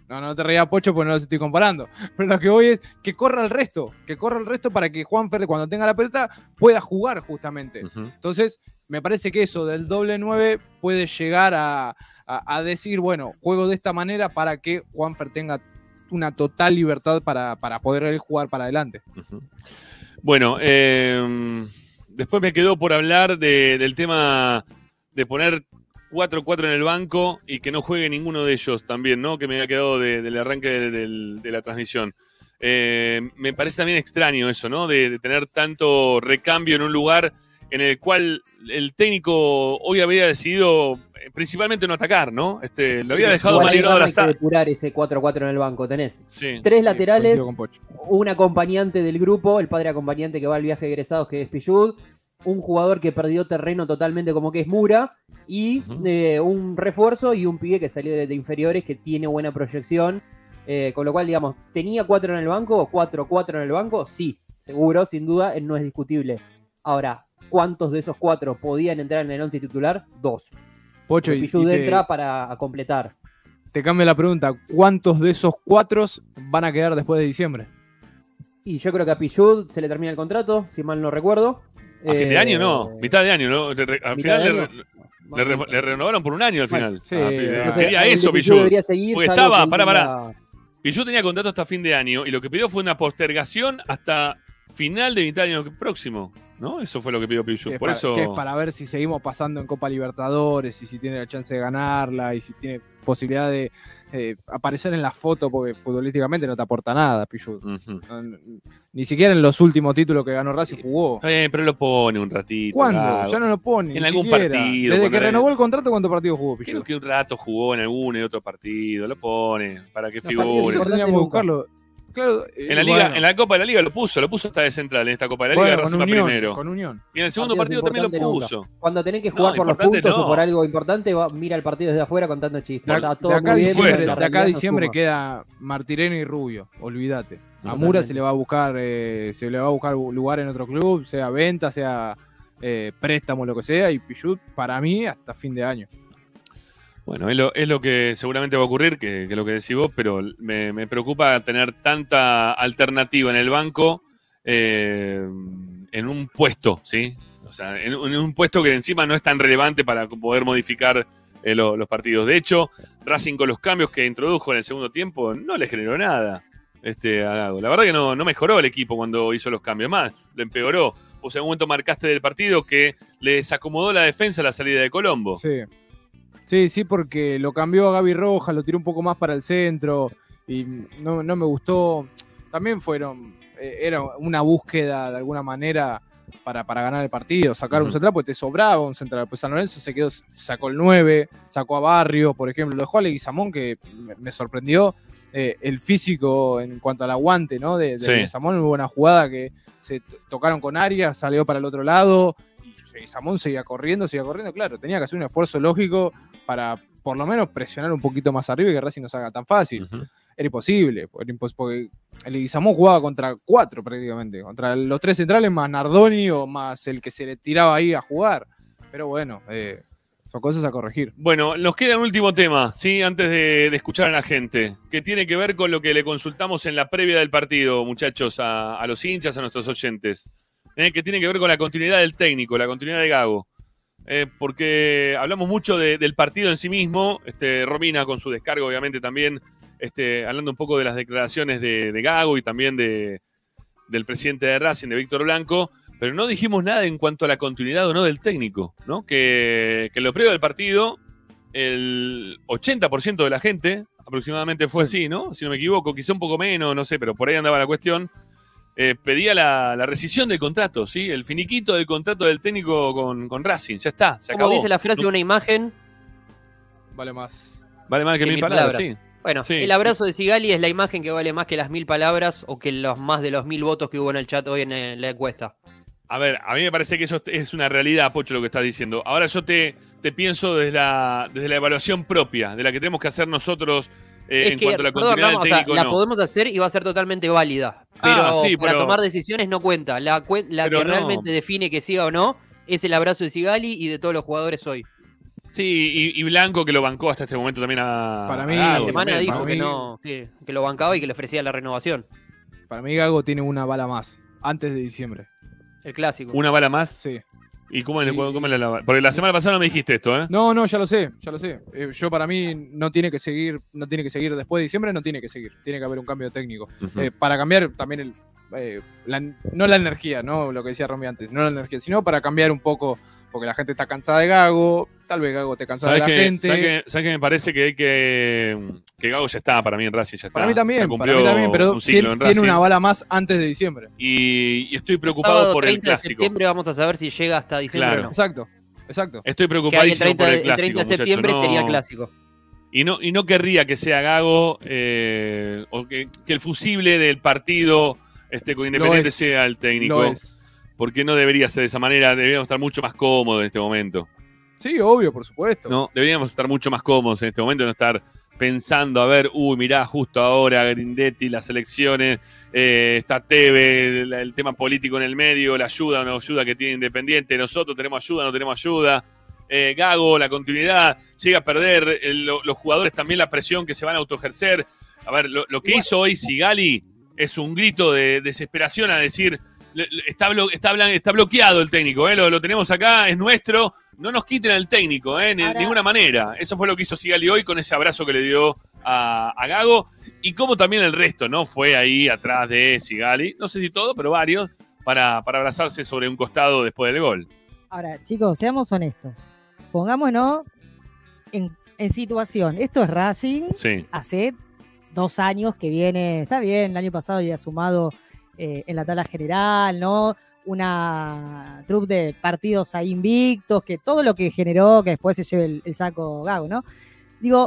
No, no te reías, Pocho, porque no los estoy comparando. Pero lo que voy es que corra el resto, que corra el resto para que Juanfer, cuando tenga la pelota, pueda jugar justamente. Uh-huh. Entonces, me parece que eso del doble nueve puede llegar a, a, a decir, bueno, juego de esta manera para que Juanfer tenga una total libertad para, para poder él jugar para adelante. Uh-huh. Bueno, eh, después me quedó por hablar de, del tema de poner cuatro cuatro en el banco y que no juegue ninguno de ellos también, ¿no? Que me había quedado de, del arranque de, de, de la transmisión. Eh, me parece también extraño eso, ¿no? De, de tener tanto recambio en un lugar en el cual el técnico hoy había decidido principalmente no atacar, ¿no? Este, lo había dejado mal librado al azar. Hay que depurar ese cuatro cuatro en el banco. Tenés sí. tres laterales, un acompañante del grupo, el padre acompañante que va al viaje de egresados, que es Pillud, un jugador que perdió terreno totalmente como que es Mura, y uh-huh. eh, un refuerzo y un pibe que salió de, de inferiores que tiene buena proyección, eh, con lo cual, digamos, ¿tenía cuatro en el banco? ¿Cuatro, cuatro en el banco? Sí, seguro, sin duda, no es discutible. Ahora, ¿cuántos de esos cuatro podían entrar en el once titular? Dos. Pocho, y, y te, entra para a completar. Te cambio la pregunta, ¿cuántos de esos cuatro van a quedar después de diciembre? Y yo creo que a Pillud se le termina el contrato, si mal no recuerdo. A eh, fin de año no, mitad de año, ¿no? Al final le, le, le, le renovaron por un año al final. Sí, ah, entonces, quería eso, Pillud. Porque estaba, pará, pará. Pillud tenía contrato hasta fin de año y lo que pidió fue una postergación hasta final de mitad de año próximo, ¿no? Eso fue lo que pidió Pillud. Por para, eso... que es para ver si seguimos pasando en Copa Libertadores y si tiene la chance de ganarla y si tiene posibilidad de eh, aparecer en la foto, porque futbolísticamente no te aporta nada, Pillud. Uh-huh. No, ni siquiera en los últimos títulos que ganó Racing jugó. Eh, pero lo pone un ratito. ¿Cuándo? Claro. Ya no lo pone. En algún siquiera. partido. Desde que renovó el contrato, ¿cuántos partidos jugó Pillud? Creo que un rato jugó en alguno y otro partido. Lo pone para que figure. Eso tendríamos que buscarlo. Claro, en la liga, bueno. en la Copa de la Liga lo puso, lo puso hasta de central en esta Copa de la Liga, bueno, Racing va primero. Con Unión. Y en el segundo partido también lo puso. Nunca. Cuando tenés que jugar no, por los puntos no. o por algo importante, va, mira el partido desde afuera contando chistes. De, todo de acá a diciembre, de acá diciembre no queda Martireno y Rubio, olvídate. A Mura se le va a buscar, eh, se le va a buscar lugar en otro club, sea venta, sea eh, préstamo, lo que sea, y Pillud para mí hasta fin de año. Bueno, es lo, es lo que seguramente va a ocurrir, que, que lo que decís vos, pero me, me preocupa tener tanta alternativa en el banco eh, en un puesto, ¿sí? O sea, en, en un puesto que encima no es tan relevante para poder modificar eh, lo, los partidos. De hecho, Racing con los cambios que introdujo en el segundo tiempo no le generó nada este, a Gago. La verdad que no, no mejoró el equipo cuando hizo los cambios, más, lo empeoró. Vos en un momento marcaste del partido que le desacomodó la defensa a la salida de Colombo. Sí. Sí, sí, porque lo cambió a Gaby Rojas, lo tiró un poco más para el centro y no, no me gustó. También fueron, eh, era una búsqueda de alguna manera para, para ganar el partido, sacar uh-huh. un central, porque te sobraba un central. Pues San Lorenzo se quedó, sacó el nueve, sacó a Barrios, por ejemplo, lo dejó a Leguizamón, que me, me sorprendió eh, el físico en cuanto al aguante, ¿no? De, de sí. Leguizamón, hubo una jugada que se t- tocaron con Arias, salió para el otro lado. Y Samón seguía corriendo, seguía corriendo, claro, tenía que hacer un esfuerzo lógico para por lo menos presionar un poquito más arriba y que Racing no salga tan fácil. Uh-huh. Era imposible, era impos- porque el Leguizamón jugaba contra cuatro prácticamente, contra los tres centrales más Nardoni o más el que se le tiraba ahí a jugar. Pero bueno, eh, son cosas a corregir. Bueno, nos queda un último tema, ¿sí? Antes de, de escuchar a la gente, que tiene que ver con lo que le consultamos en la previa del partido, muchachos, a, a los hinchas, a nuestros oyentes. Eh, que tiene que ver con la continuidad del técnico, la continuidad de Gago. Eh, porque hablamos mucho de, del partido en sí mismo, este, Romina con su descargo obviamente también, este, hablando un poco de las declaraciones de, de Gago y también de, del presidente de Racing, de Víctor Blanco, pero no dijimos nada en cuanto a la continuidad o no del técnico, ¿no? Que, que en lo previo del partido, el ochenta por ciento de la gente, aproximadamente fue sí. así, ¿no? Si no me equivoco, quizá un poco menos, no sé, pero por ahí andaba la cuestión. Eh, pedía la, la rescisión del contrato, ¿sí? El finiquito del contrato del técnico con, con Racing. Ya está, se acabó. Como dice la frase de una imagen, vale más. Vale más que, que mil, mil palabras, palabras, sí. Bueno, sí. El abrazo de Sigali es la imagen que vale más que las mil palabras o que los más de los mil votos que hubo en el chat hoy en, en la encuesta. A ver, a mí me parece que eso es una realidad, Pocho, lo que estás diciendo. Ahora yo te, te pienso desde la, desde la evaluación propia, de la que tenemos que hacer nosotros eh, en que, cuanto a la continuidad perdón, del técnico. O sea, no. La podemos hacer y va a ser totalmente válida. Pero, ah, sí, para pero, tomar decisiones no cuenta. La, la que no. realmente define que siga o no es el abrazo de Sigali y de todos los jugadores hoy. Sí, y, y Blanco que lo bancó hasta este momento también a. Para mí, a La Gago semana también, dijo ¿no? para que, mí- no, que, que lo bancaba y que le ofrecía la renovación. Para mí Gago tiene una bala más, antes de diciembre. El clásico. Una bala más. Sí. ¿Y cómo, le- Y- cómo le la- Porque la semana pasada no me dijiste esto, ¿eh? No, no, ya lo sé, ya lo sé. Eh, yo para mí no tiene que seguir, no tiene que seguir después de diciembre, no tiene que seguir. Tiene que haber un cambio técnico. Ujú. Eh, para cambiar también el, eh, la- no la energía, no lo que decía Romy antes, no la energía, sino para cambiar un poco, porque la gente está cansada de Gago, tal vez Gago te cansa de ¿Sabes la qué, gente. ¿sabes qué- ¿sabes qué me parece que hay que. que Gago ya está para mí en Racing? Ya está. Para mí Ya también, para cumplió mí también, pero un ciclo tiene, en tiene Racing. una bala más antes de diciembre. Y, y estoy El preocupado sábado por el treinta de clásico. septiembre vamos a saber si llega hasta diciembre Claro. o no. Exacto, exacto. Estoy Que ahí el preocupadísimo treinta, por el de- el clásico. treinta de muchacho, septiembre no- sería clásico. Y no, y no querría que sea Gago eh, o que, que el fusible del partido este, con Independiente es. sea el técnico. Lo es. Porque no debería ser de esa manera. Deberíamos estar mucho más cómodos en este momento. Sí, obvio, por supuesto. No, deberíamos estar mucho más cómodos en este momento, no estar pensando, a ver, uy, mirá, justo ahora Grindetti, las elecciones, eh, está Teve, el, el tema político en el medio, la ayuda o no ayuda que tiene Independiente, nosotros tenemos ayuda, no tenemos ayuda, eh, Gago, la continuidad, llega a perder, eh, lo- los jugadores también la presión que se van a autoejercer. A ver, lo, lo que hizo hoy Sigali es un grito de desesperación a decir, le- le- está, blo- está, blan- está bloqueado el técnico, eh, lo, lo tenemos acá, es nuestro. No nos quiten al técnico, ¿eh? de Ahora- ninguna manera. Eso fue lo que hizo Sigali hoy con ese abrazo que le dio a, a Gago. Y como también el resto, ¿no? Fue ahí atrás de Sigali. No sé si todo, pero varios. Para, para abrazarse sobre un costado después del gol. Ahora, chicos, seamos honestos. Pongámonos en, en situación. Esto es Racing. Sí. Hace dos años que viene, está bien, el año pasado había sumado eh, en la tabla general, ¿no? Una troupe de partidos ahí invictos, que todo lo que generó, que después se lleve el, el saco Gago, ¿no? Digo,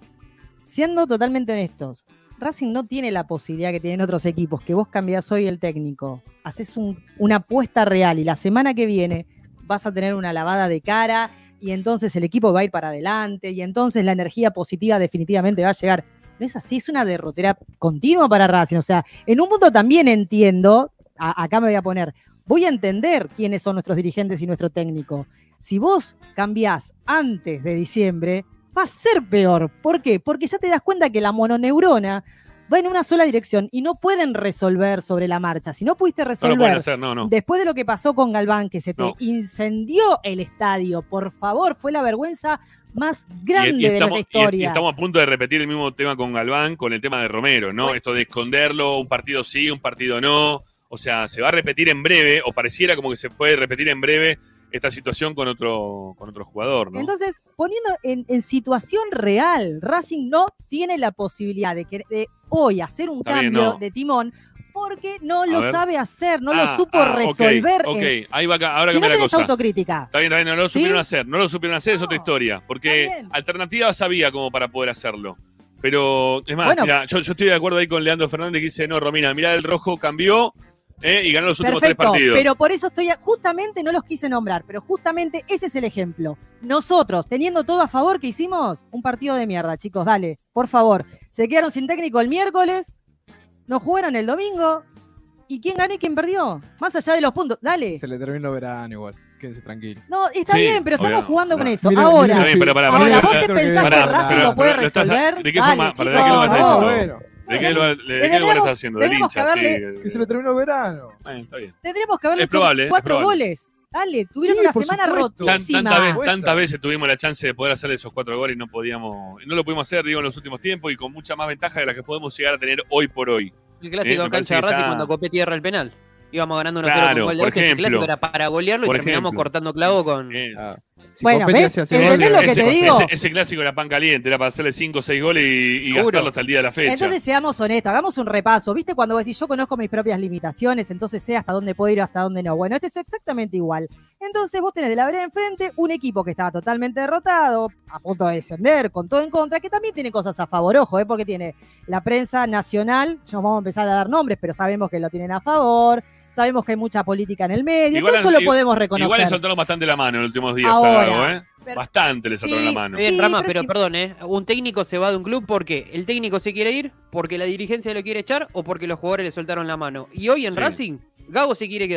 siendo totalmente honestos, Racing no tiene la posibilidad que tienen otros equipos, que vos cambiás hoy el técnico, haces un- una apuesta real y la semana que viene vas a tener una lavada de cara y entonces el equipo va a ir para adelante y entonces la energía positiva definitivamente va a llegar. No es así, es una derrotera continua para Racing. O sea, en un punto también entiendo, a- acá me voy a poner, voy a entender quiénes son nuestros dirigentes y nuestro técnico. Si vos cambiás antes de diciembre, va a ser peor. ¿Por qué? Porque ya te das cuenta que la mononeurona va en una sola dirección y no pueden resolver sobre la marcha. Si no pudiste No lo resolver pueden hacer, no, no. después de lo que pasó con Galván, que se te No. incendió el estadio, por favor, fue la vergüenza más grande Y- y de estamos, nuestra y- historia. y estamos a punto de repetir el mismo tema con Galván, con el tema de Romero, ¿no? Bueno. Esto de esconderlo, un partido sí, un partido no. O sea, se va a repetir en breve, o pareciera como que se puede repetir en breve esta situación con otro, con otro jugador, ¿no? Entonces, poniendo en, en situación real, Racing no tiene la posibilidad de, que, de hoy hacer un Está bien, cambio no. de timón porque no A lo ver. sabe hacer, no Ah, lo supo ah, ok, resolver. Ok, en- ahí va acá, ahora si cambia no la tenés cosa. autocrítica. Está bien, está bien, no lo ¿Sí? supieron hacer, no lo supieron hacer, es No. otra historia. Porque Está bien. alternativas había como para poder hacerlo. Pero, es más, Bueno. mirá, yo, yo estoy de acuerdo ahí con Leandro Fernández que dice, no, Romina, mirá, el rojo cambió eh, y ganó los últimos Perfecto, tres partidos. pero por eso estoy, justamente no los quise nombrar, pero justamente ese es el ejemplo. Nosotros, teniendo todo a favor, ¿qué hicimos? Un partido de mierda, chicos, dale, por favor. Se quedaron sin técnico el miércoles, no jugaron el domingo, ¿y quién ganó y quién perdió? Más allá de los puntos, dale. Se le terminó el verano igual. Quédense tranquilos. No, está Sí, bien, pero estamos obvio, jugando no. con eso. Miren- Ahora, miren, Está bien, pero pará, ahora, pará, ¿vos pará, te pará, pensás pará, que pará, Racing pará, lo puede pero lo estás- resolver? ¿de qué Dale, forma- para chicos, de qué lugar estás no. haciendo? bueno. ¿De qué lugar, de qué Tenemos- lugar estás haciendo? ¿Del tenemos que hincha? haberle- Sí, Que se le terminó el verano. eh, está bien. Tendremos que haberle Es probable, hecho es cuatro probable. goles. Dale, tuvieron Sí, una por semana supuesto. Tan- rotísima. tantas, veces, Cuesta. tantas veces tuvimos la chance de poder hacer esos cuatro goles y no podíamos, no lo pudimos hacer, digo, en los últimos tiempos y con mucha más ventaja de la que podemos llegar a tener hoy por hoy. El Eh, clásico me en cancha parece de que Racing ya- cuando Copé tierra el penal. Íbamos ganando uno a cero Claro, con gol de por Oche, ese ejemplo. clásico era para golearlo y Por terminamos ejemplo. cortando clavo con... Eh, Ah, si Bueno, Copetti ¿ves? hace hace ¿Entendés goles, lo que ese, te digo? ese- ese clásico era pan caliente, era para hacerle cinco o seis goles y, y Seguro. gastarlo hasta el día de la fecha. Entonces seamos honestos, hagamos un repaso. ¿Viste cuando vos decís yo conozco mis propias limitaciones, entonces sé hasta dónde puedo ir o hasta dónde no? Bueno, este es exactamente igual. Entonces vos tenés de la vereda enfrente un equipo que estaba totalmente derrotado, a punto de descender, con todo en contra, que también tiene cosas a favor, ojo, ¿eh? Porque tiene la prensa nacional, no vamos a empezar a dar nombres, pero sabemos que lo tienen a favor, sabemos que hay mucha política en el medio, Igual todo eso han- lo i- podemos reconocer. Igual le soltaron bastante la mano en los últimos días Ahora, a Gago, ¿eh? pero- Bastante le soltaron Sí, la mano. Bien, Sí, Rama, pero pero si- perdón, ¿eh? Un técnico se va de un club porque el técnico se quiere ir, porque la dirigencia lo quiere echar o porque los jugadores le soltaron la mano. Y hoy en Sí. Racing, Gago se quiere quedar.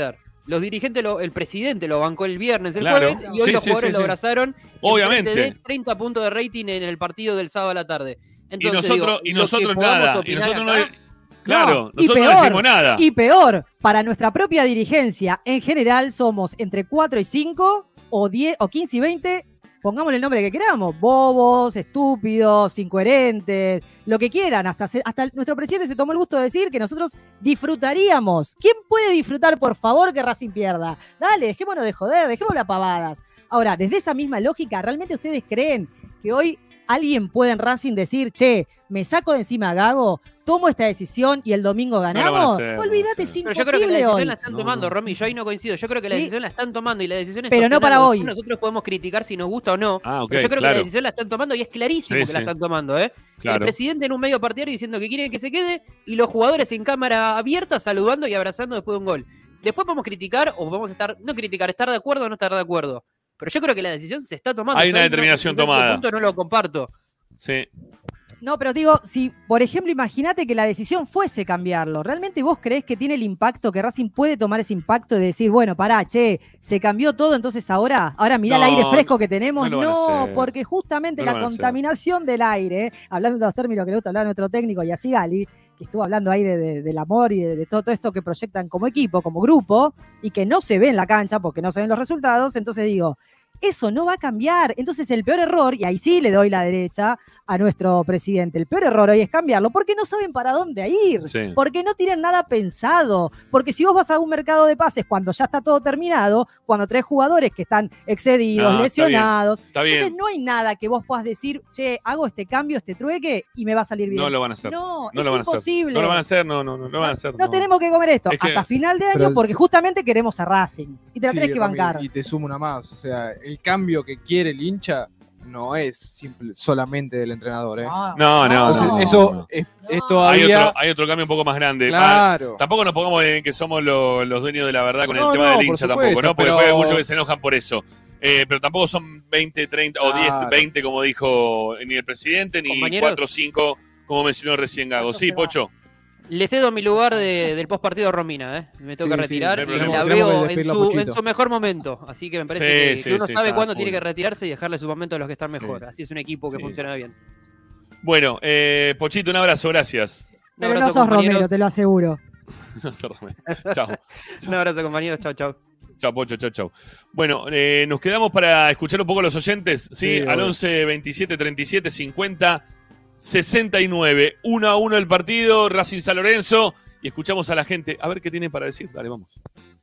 Los dirigentes, lo, el presidente lo bancó el viernes, el Claro. jueves, y hoy Sí, los sí, jugadores sí, lo sí. abrazaron. Obviamente. De treinta puntos de rating en el partido del sábado a la tarde. Y Entonces, nosotros, digo, y lo que nosotros podamos nada. Y opinar nosotros acá, no. Claro, No, y nosotros no peor, decimos nada. Y peor, para nuestra propia dirigencia, en general somos entre cuatro y cinco, o diez, o quince y veinte, pongámosle el nombre que queramos, bobos, estúpidos, incoherentes, lo que quieran. Hasta, se- hasta nuestro presidente se tomó el gusto de decir que nosotros disfrutaríamos. ¿Quién puede disfrutar, por favor, que Racing pierda? Dale, dejémonos de joder, dejémonos las pavadas. Ahora, desde esa misma lógica, ¿realmente ustedes creen que hoy alguien puede en Racing decir, che, me saco de encima a Gago, tomo esta decisión y el domingo lo van a ganamos? hacer, no lo Olvídate, van a es hacer. Pero yo creo que la imposible decisión hoy. la están No, tomando, no. Romy. Yo ahí no coincido. Yo creo que la Sí. decisión la están tomando y la decisión es Pero no para sostenida. hoy. Nosotros podemos criticar si nos gusta o no. Ah, ok, pero yo creo que claro. la decisión la están tomando y es clarísimo Sí, que la sí. están tomando, ¿eh? El Claro. presidente en un medio partidario diciendo que quieren que se quede y los jugadores en cámara abierta saludando y abrazando después de un gol. Después podemos criticar o podemos estar, no criticar, estar de acuerdo o no estar de acuerdo. Pero yo creo que la decisión se está tomando. Hay Yo una ahí no- determinación quizás ese tomada. punto no lo comparto. Sí. No, pero digo, si, por ejemplo, imagínate que la decisión fuese cambiarlo, ¿realmente vos creés que tiene el impacto, que Racing puede tomar ese impacto de decir, bueno, pará, che, se cambió todo, entonces ahora, ahora mirá No, el aire fresco que tenemos? no lo van a No, hacer. porque justamente No lo la van a hacer. contaminación del aire, hablando de los términos que le gusta hablar a nuestro técnico y así Gali, que estuvo hablando ahí de, de- del amor y de, de todo, todo esto que proyectan como equipo, como grupo, y que no se ve en la cancha porque no se ven los resultados, entonces digo, eso no va a cambiar. Entonces el peor error, y ahí sí le doy la derecha a nuestro presidente, el peor error hoy es cambiarlo porque no saben para dónde ir, Sí. porque no tienen nada pensado, porque si vos vas a un mercado de pases cuando ya está todo terminado, cuando traes jugadores que están excedidos, No, está lesionados, Está bien. entonces no hay nada que vos puedas decir, che, hago este cambio, este trueque y me va a salir bien. No lo van a hacer. No, No es lo van a hacer. imposible. No lo van a hacer, no, no, no, no lo van a hacer. No tenemos que comer esto Es que- hasta final de año Pero- porque justamente queremos a Racing y te la Sí, tenés que Rami, bancar. Y te sumo una más. O sea, el cambio que quiere el hincha no es simple, solamente del entrenador. ¿eh? No, no, Entonces, no, eso no. Es, es Hay todavía. otro, hay otro cambio un poco más grande. Claro. Ah, tampoco nos pongamos en que somos lo- los dueños de la verdad con No, el tema no, del por hincha supuesto, tampoco, ¿no? Porque pero- después hay muchos que se enojan por eso. Eh, pero tampoco son veinte, treinta o diez, Claro. veinte como dijo ni el presidente, ni Compañeros. cuatro o cinco como mencionó recién Gago. Pocho Sí, se va. Pocho. Le cedo mi lugar de- del post partido a Romina, ¿eh? Me toca Sí, sí, retirar no hay y problema. la Tenemos que veo en despedirlo a su, Pochito. en su mejor momento. Así que me parece Sí, que, sí, que uno sí, sabe está cuándo full. tiene que retirarse y dejarle su momento a los que están Sí. mejor. Así es un equipo que Sí. funciona bien. Bueno, eh, Pochito, un abrazo, gracias. Un Pero no abrazo, sos compañeros. Romero, te lo aseguro. No se rome. Chao. Un abrazo, compañeros. Chau, chau. Chao, Pocho, chao, chao. Bueno, eh, nos quedamos para escuchar un poco a los oyentes, ¿sí? Sí, Al obvio. once, veintisiete, treinta y siete, cincuenta, sesenta y nueve. uno a uno el partido, Racing San Lorenzo. Y escuchamos a la gente. A ver qué tienen para decir. Dale, vamos.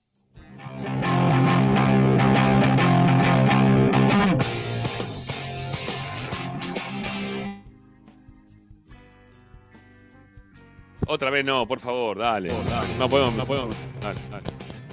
Otra vez no, por favor, dale. No podemos, no podemos. Dale, dale.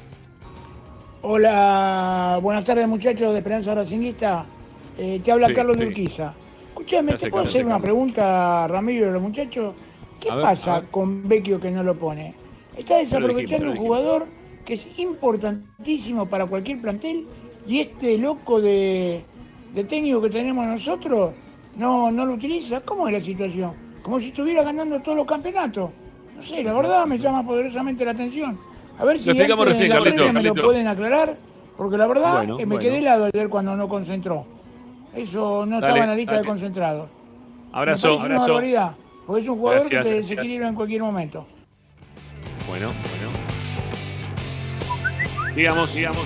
Hola, buenas tardes muchachos de Esperanza Racinguista. Eh, te habla Sí, Carlos sí. de Urquiza. Escúchame, Gracias, ¿te puedo Carlos, hacer sí, una Carlos. pregunta, Ramiro, a los muchachos? ¿Qué A ver, a pasa ver. con Vecchio que no lo pone? Está Ya lo dijimos, desaprovechando ya lo un jugador que es importantísimo para cualquier plantel y este loco de, de técnico que tenemos nosotros no, no lo utiliza. ¿Cómo es la situación? Como si estuviera ganando todos los campeonatos. No sé, la verdad me llama poderosamente la atención. A ver si Lo explicamos antes de recién, la Carlito, previa me lo Carlito. pueden aclarar, porque la verdad Bueno, que me bueno. quedé helado ayer cuando no concentró. Eso no Dale, estaba en la lista dale. de concentrados. Abrazo, me parece una abrazo. barbaridad, porque es un jugador Gracias, que te gracias. desequilibra en cualquier momento. Bueno, bueno. Sigamos, sigamos.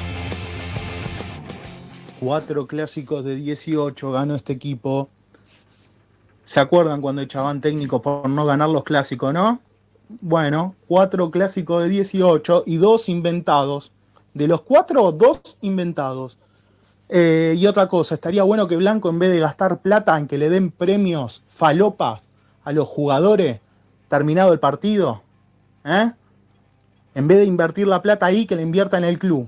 Cuatro clásicos de dieciocho ganó este equipo. ¿Se acuerdan cuando echaban técnicos por no ganar los clásicos, no? Bueno, cuatro clásicos de dieciocho y dos inventados. De los cuatro, dos inventados. Eh, y otra cosa, estaría bueno que Blanco, en vez de gastar plata en que le den premios falopas a los jugadores terminado el partido, ¿eh? En vez de invertir la plata ahí, que la invierta en el club.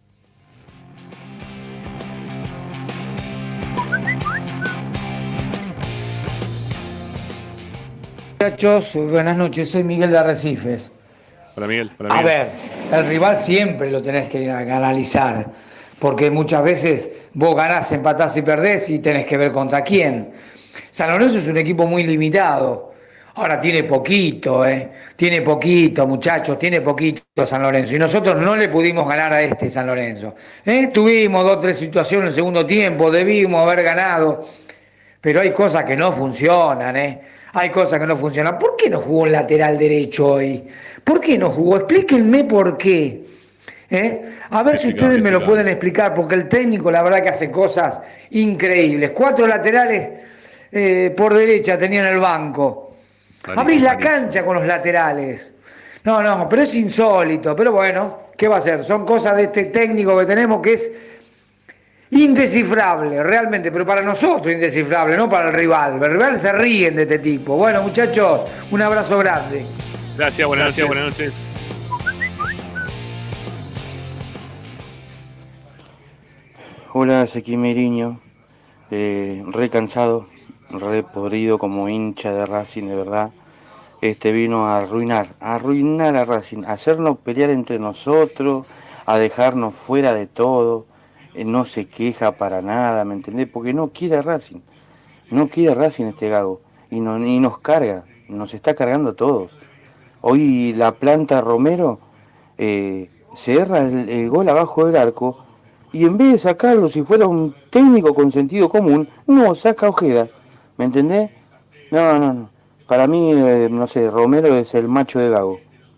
Muchachos, buenas noches, soy Miguel de Arrecifes. Para Miguel, para A Miguel. ver, el rival siempre lo tenés que analizar, porque muchas veces vos ganás, empatás y perdés y tenés que ver contra quién. San Lorenzo es un equipo muy limitado. Ahora tiene poquito, ¿eh? Tiene poquito, muchachos, tiene poquito San Lorenzo. Y nosotros no le pudimos ganar a este San Lorenzo. ¿Eh? Tuvimos dos o tres situaciones en el segundo tiempo, debimos haber ganado. Pero hay cosas que no funcionan, ¿eh? Hay cosas que no funcionan. ¿Por qué no jugó un lateral derecho hoy? ¿Por qué no jugó? Explíquenme por qué. ¿Eh? A ver si ustedes me lo pueden explicar, porque el técnico la verdad que hace cosas increíbles. Cuatro laterales eh, por derecha tenía en el banco. Abrís la cancha con los laterales. No, no, pero es insólito. Pero bueno, ¿qué va a hacer? Son cosas de este técnico que tenemos que es indescifrable, realmente, pero para nosotros indescifrable, no para el rival. El rival se ríen de este tipo. Bueno, muchachos, un abrazo grande. Gracias, buenas noches. Buenas noches. Hola, Ezequiel Meriño. Eh, re cansado, re podrido como hincha de Racing, de verdad. Este vino a arruinar, a arruinar a Racing, a hacernos pelear entre nosotros, a dejarnos fuera de todo. Eh, no se queja para nada, ¿me entendés? Porque no quiere a Racing, no quiere a Racing este Gago. Y, no, y nos carga, nos está cargando a todos. Hoy la planta Romero eh, se erra el, el gol abajo del arco. Y en vez de sacarlo, si fuera un técnico con sentido común, no, saca Ojeda. ¿Me entendés? No, no, no. Para mí, eh, no sé, Romero es el macho de Gago.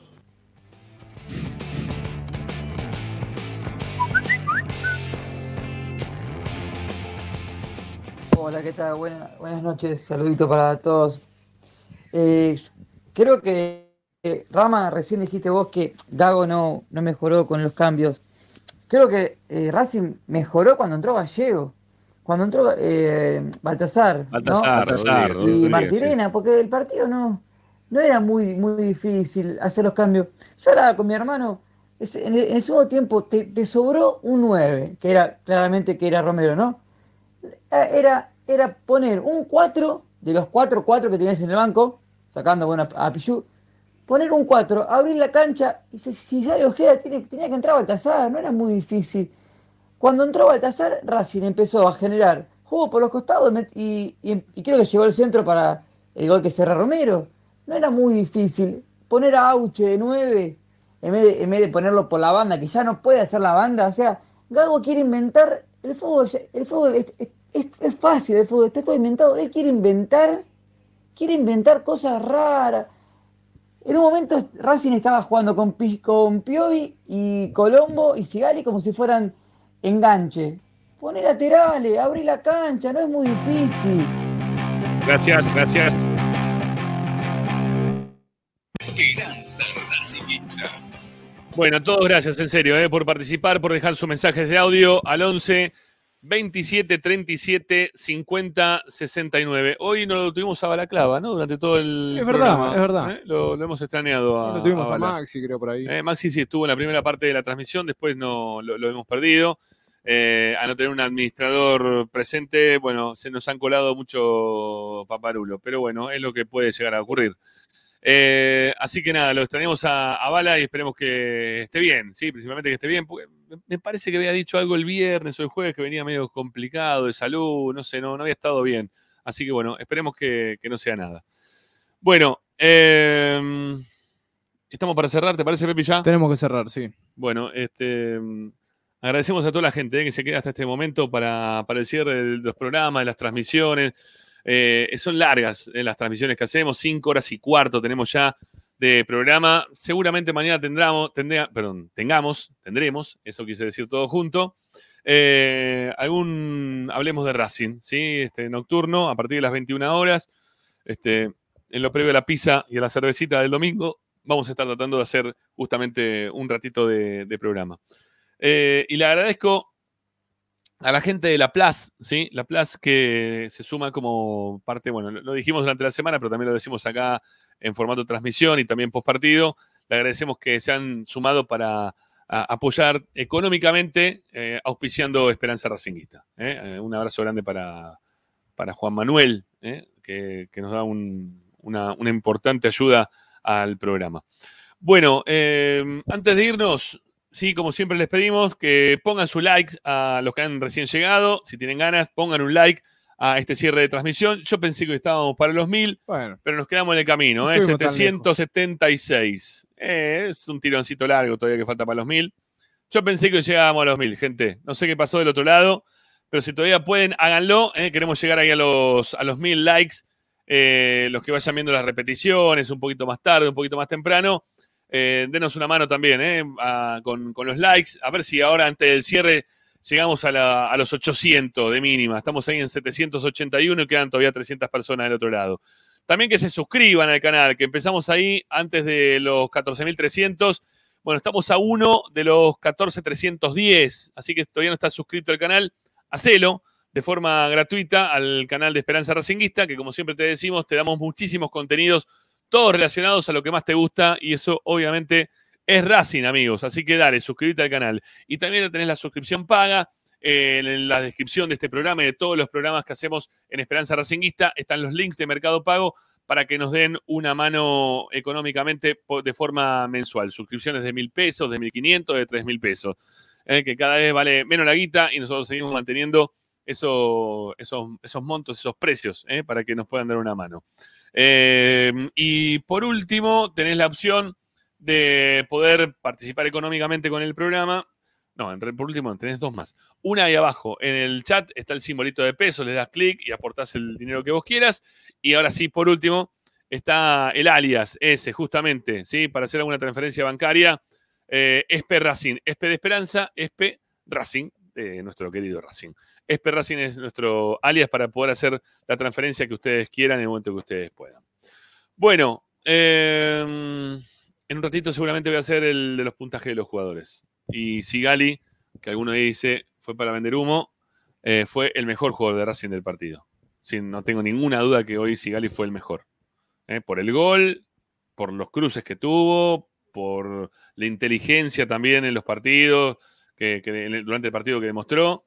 Hola, ¿qué tal? Buena, buenas noches, saludito para todos. Eh, creo que, eh, Rama, recién dijiste vos que Gago no, no mejoró con los cambios. Creo que eh, Racing mejoró cuando entró Gallego, cuando entró eh, Baltasar, Baltasar, ¿no? Baltasar, y Rodríguez, Martirena, sí. porque el partido no, no era muy, muy difícil hacer los cambios. Yo hablaba con mi hermano, es- en el, en el segundo tiempo te, te sobró un nueve, que era claramente que era Romero, ¿no? Eh, Era, era poner un cuatro de los cuatro cuatro que tenías en el banco, sacando bueno, a, a Pichu, poner un cuatro, abrir la cancha y si, si sale Ojeda tiene, tenía que entrar Baltasar, no era muy difícil. Cuando entró Baltasar, Racing empezó a generar juego por los costados met- y, y- y creo que llegó al centro para el gol que cerra Romero. No era muy difícil poner a Auche de nueve en vez de, en vez de ponerlo por la banda, que ya no puede hacer la banda. O sea, Gago quiere inventar el fútbol. El fútbol es, es- es- es fácil, el fútbol está todo inventado. Él quiere inventar, quiere inventar cosas raras. En un momento Racing estaba jugando con, Pi- con Piovi y Colombo y Sigali como si fueran enganche. Poné laterales, abrí la cancha, no es muy difícil. Gracias, gracias. Bueno, a todos gracias, en serio, eh, por participar, por dejar sus mensajes de audio al once veintisiete treinta y siete cincuenta sesenta y nueve. Hoy no lo tuvimos a Balaclava, ¿no? Durante todo el Es verdad, programa, es verdad. ¿eh? Lo, lo hemos extrañado a, Lo tuvimos a a Bala. Maxi, creo, por ahí. Eh, Maxi sí estuvo en la primera parte de la transmisión, después no lo, lo hemos perdido. Eh, a no tener un administrador presente, bueno, se nos han colado mucho paparulo, pero bueno, es lo que puede llegar a ocurrir. Eh, así que nada, lo extrañamos a, a Bala y esperemos que esté bien, sí, principalmente que esté bien, porque me parece que había dicho algo el viernes o el jueves que venía medio complicado de salud, no sé, no, no había estado bien. Así que bueno, esperemos que, que no sea nada. Bueno, eh, estamos para cerrar, ¿te parece, Pepi, ya? Tenemos que cerrar, sí. Bueno, este, agradecemos a toda la gente eh, que se queda hasta este momento para, para el cierre de los programas, de las transmisiones. Eh, son largas eh, las transmisiones que hacemos, cinco horas y cuarto tenemos ya de programa. Seguramente mañana tendremos, tendrá, perdón, tengamos, tendremos, eso quise decir todo junto, eh, algún, hablemos de Racing, ¿sí? Este, nocturno, a partir de las veintiuna horas, este, en lo previo a la pizza y a la cervecita del domingo, vamos a estar tratando de hacer justamente un ratito de, de programa. Eh, y le agradezco a la gente de La Place, ¿sí? La Place que se suma como parte, bueno, lo, lo dijimos durante la semana, pero también lo decimos acá en formato de transmisión y también post partido. Le agradecemos que se han sumado para a, apoyar económicamente, eh, auspiciando Esperanza Racinguista. ¿eh? Eh, un abrazo grande para, para Juan Manuel, ¿eh? que, que nos da un, una, una importante ayuda al programa. Bueno, eh, antes de irnos, sí, como siempre les pedimos que pongan su like a los que han recién llegado. Si tienen ganas, pongan un like a este cierre de transmisión. Yo pensé que estábamos para los mil, Bueno, pero nos quedamos en el camino, ¿eh? estuvimos tan setecientos setenta y seis. Eh, es un tironcito largo todavía que falta para los mil. Yo pensé que llegábamos a los mil, gente. No sé qué pasó del otro lado, pero si todavía pueden, háganlo. ¿eh? Queremos llegar ahí a los, a los mil likes. Eh, los que vayan viendo las repeticiones un poquito más tarde, un poquito más temprano. Eh, denos una mano también ¿eh? a, con, con los likes. A ver si ahora antes del cierre llegamos a, la, a los ochocientos de mínima. Estamos ahí en setecientos ochenta y uno y quedan todavía trescientas personas del otro lado. También que se suscriban al canal, que empezamos ahí antes de los catorce mil trescientos. Bueno, estamos a uno de los catorce mil trescientos diez, así que todavía no estás suscrito al canal, hacelo de forma gratuita al canal de Esperanza Racinguista, que como siempre te decimos, te damos muchísimos contenidos, todos relacionados a lo que más te gusta, y eso obviamente es Racing, amigos. Así que dale, suscríbete al canal. Y también tenés la suscripción paga. Eh, en la descripción de este programa y de todos los programas que hacemos en Esperanza Racinguista están los links de Mercado Pago para que nos den una mano económicamente de forma mensual. Suscripciones de mil pesos, de mil quinientos, de tres mil pesos. Eh, que cada vez vale menos la guita y nosotros seguimos manteniendo eso, esos, esos montos, esos precios, eh, para que nos puedan dar una mano. Eh, y por último, tenés la opción de poder participar económicamente con el programa. No, en, por último, tenés dos más. Una ahí abajo, en el chat está el simbolito de peso, le das clic y aportás el dinero que vos quieras. Y ahora sí, por último, está el alias, ese, justamente, ¿sí? Para hacer alguna transferencia bancaria, eh, Espe Racing, Espe de Esperanza, Espe Racing, eh, nuestro querido Racing. Espe Racing es nuestro alias para poder hacer la transferencia que ustedes quieran en el momento que ustedes puedan. Bueno, eh, en un ratito seguramente voy a hacer el de los puntajes de los jugadores. Y Sigali, que alguno dice fue para vender humo, eh, fue el mejor jugador de Racing del partido. Sí, no tengo ninguna duda que hoy Sigali fue el mejor. Eh, por el gol, por los cruces que tuvo, por la inteligencia también en los partidos, que, que durante el partido que demostró,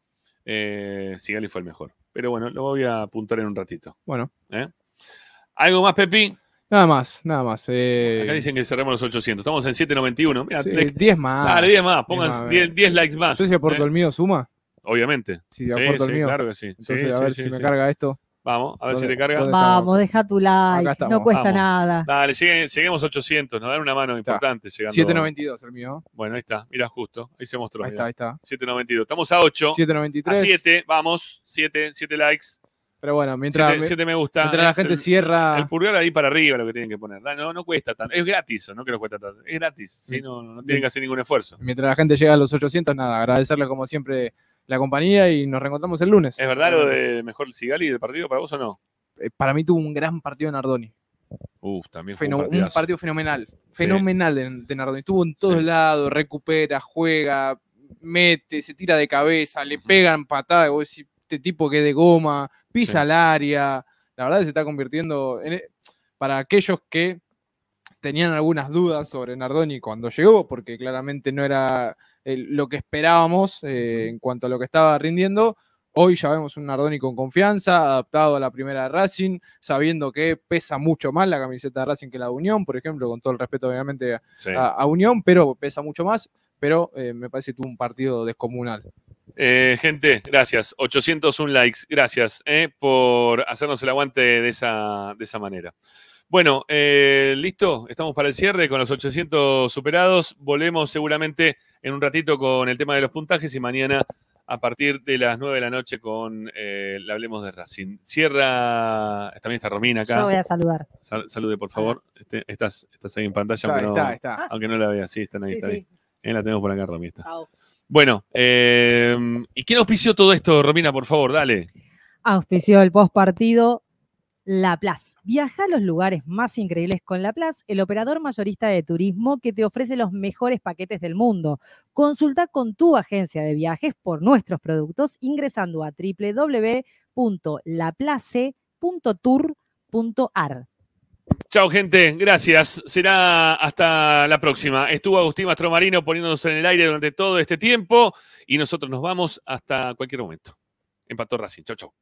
eh, Sigali fue el mejor. Pero bueno, lo voy a apuntar en un ratito. Bueno. ¿Eh? ¿Algo más, Pepi? Nada más, nada más. Eh... Acá dicen que cerremos los ochocientos. Estamos en setecientos noventa y uno. Mirá, sí, like... diez más. Dale, diez más. Pongan diez, diez likes más. Entonces, si aporto ¿eh? el mío, ¿suma? Obviamente. Si aporto sí, el mío. Claro que sí. Entonces, sí, a ver sí, si sí, me sí. carga esto. Vamos, a ver si te carga. Vamos, deja tu like. No cuesta Vamos. nada. Dale, lleguemos, lleguemos a ochocientos. Nos dan una mano importante llegando. siete noventa y dos el mío. Bueno, ahí está. Mira, justo. Ahí se mostró. Ahí mirá. está, ahí está. siete noventa y dos. Estamos a ocho. siete noventa y tres. A siete. Vamos. siete. siete likes. Pero bueno, mientras, siete me gusta. mientras la gente el, cierra. El pulgar ahí para arriba lo que tienen que poner. No, no cuesta tanto. Es gratis, no que no cuesta tanto. Es gratis. ¿sí? No, no, no tienen que hacer ningún esfuerzo. Mientras la gente llega a los ochocientos, nada, agradecerle como siempre la compañía y nos reencontramos el lunes. ¿Es verdad lo de mejor Sigali del partido para vos o no? Eh, para mí tuvo un gran partido Nardoni. Uf, también fue Feno, un, un partido fenomenal. Fenomenal sí. de, de Nardoni. Estuvo en todos sí. lados, recupera, juega, mete, se tira de cabeza, le pegan patadas. Vos decís, este tipo que es de goma, pisa sí. el área. La verdad que se está convirtiendo en, para aquellos que tenían algunas dudas sobre Nardoni cuando llegó, porque claramente no era eh, lo que esperábamos eh, en cuanto a lo que estaba rindiendo. Hoy ya vemos un Nardoni con confianza, adaptado a la primera de Racing, sabiendo que pesa mucho más la camiseta de Racing que la de Unión, por ejemplo, con todo el respeto obviamente a, sí. a, a Unión, pero pesa mucho más, pero eh, me parece que tuvo un partido descomunal. Eh, gente, gracias. ochocientos uno likes, gracias eh, por hacernos el aguante de esa, de esa manera. Bueno, eh, listo, estamos para el cierre con los ochocientos superados. Volvemos seguramente en un ratito con el tema de los puntajes y mañana a partir de las nueve de la noche con eh, le hablemos de Racing. Cierra, también está Romina acá. Yo voy a saludar. Sal, salude, por favor. Este, estás, estás ahí en pantalla, está, aunque, está, no, está. aunque no la veas. Sí, están ahí, sí, está sí. ahí. Eh, la tenemos por acá, Romina. Chao. Bueno, eh, ¿y quién auspició todo esto, Romina? Por favor, dale. Auspició el postpartido Laplace. Viaja a los lugares más increíbles con Laplace, el operador mayorista de turismo que te ofrece los mejores paquetes del mundo. Consulta con tu agencia de viajes por nuestros productos ingresando a doble u doble u doble u punto laplace punto tour punto a r. Chao, gente. Gracias. Será hasta la próxima. Estuvo Agustín Mastromarino poniéndonos en el aire durante todo este tiempo y nosotros nos vamos hasta cualquier momento. Empató Racing. Chau, chau.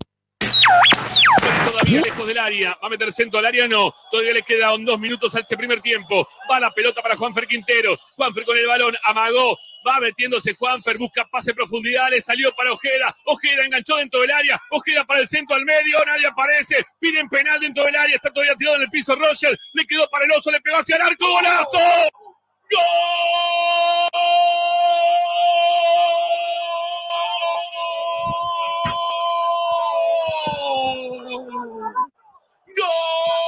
Todavía lejos del área, va a meter centro al área, no, todavía le quedan dos minutos a este primer tiempo, va la pelota para Juanfer Quintero, Juanfer con el balón, amagó, Va metiéndose Juanfer, busca pase profundidad, le salió para Ojeda. Ojeda enganchó dentro del área. Ojeda para el centro al medio, nadie aparece. Piden penal dentro del área, está todavía tirado en el piso Roger. Le quedó para el oso, le pegó hacia el arco. ¡Golazo! ¡Gol! ¡Golazo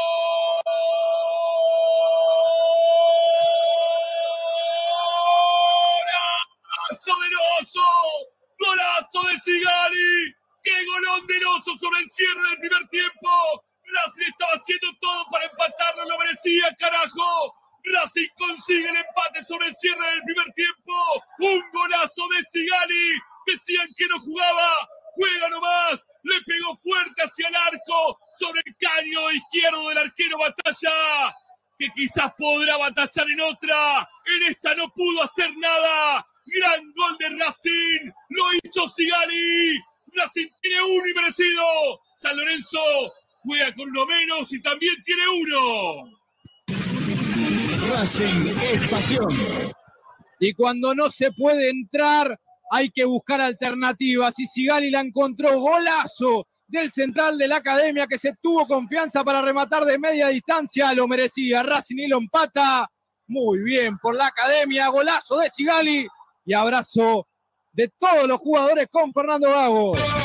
del oso! ¡Golazo de Sigali! ¡Qué golón del oso sobre el cierre del primer tiempo! Racing estaba haciendo todo para empatarlo, lo merecía, carajo. Racing consigue el empate sobre el cierre del primer tiempo. Un golazo de Sigali. Decían que no jugaba. Juega nomás. Le pegó fuerte hacia el arco. Sobre el caño izquierdo del arquero Batalla. Que quizás podrá batallar en otra. En esta no pudo hacer nada. Gran gol de Racing. Lo hizo Sigali. Racing tiene uno y merecido. San Lorenzo juega con uno menos y también tiene uno. Racing es pasión. Y cuando no se puede entrar, hay que buscar alternativas. Y Sigali la encontró. Golazo del central de la Academia, que se tuvo confianza para rematar de media distancia. Lo merecía. Racing y lo empata. Muy bien por la Academia. Golazo de Sigali. Y abrazo de todos los jugadores con Fernando Gago.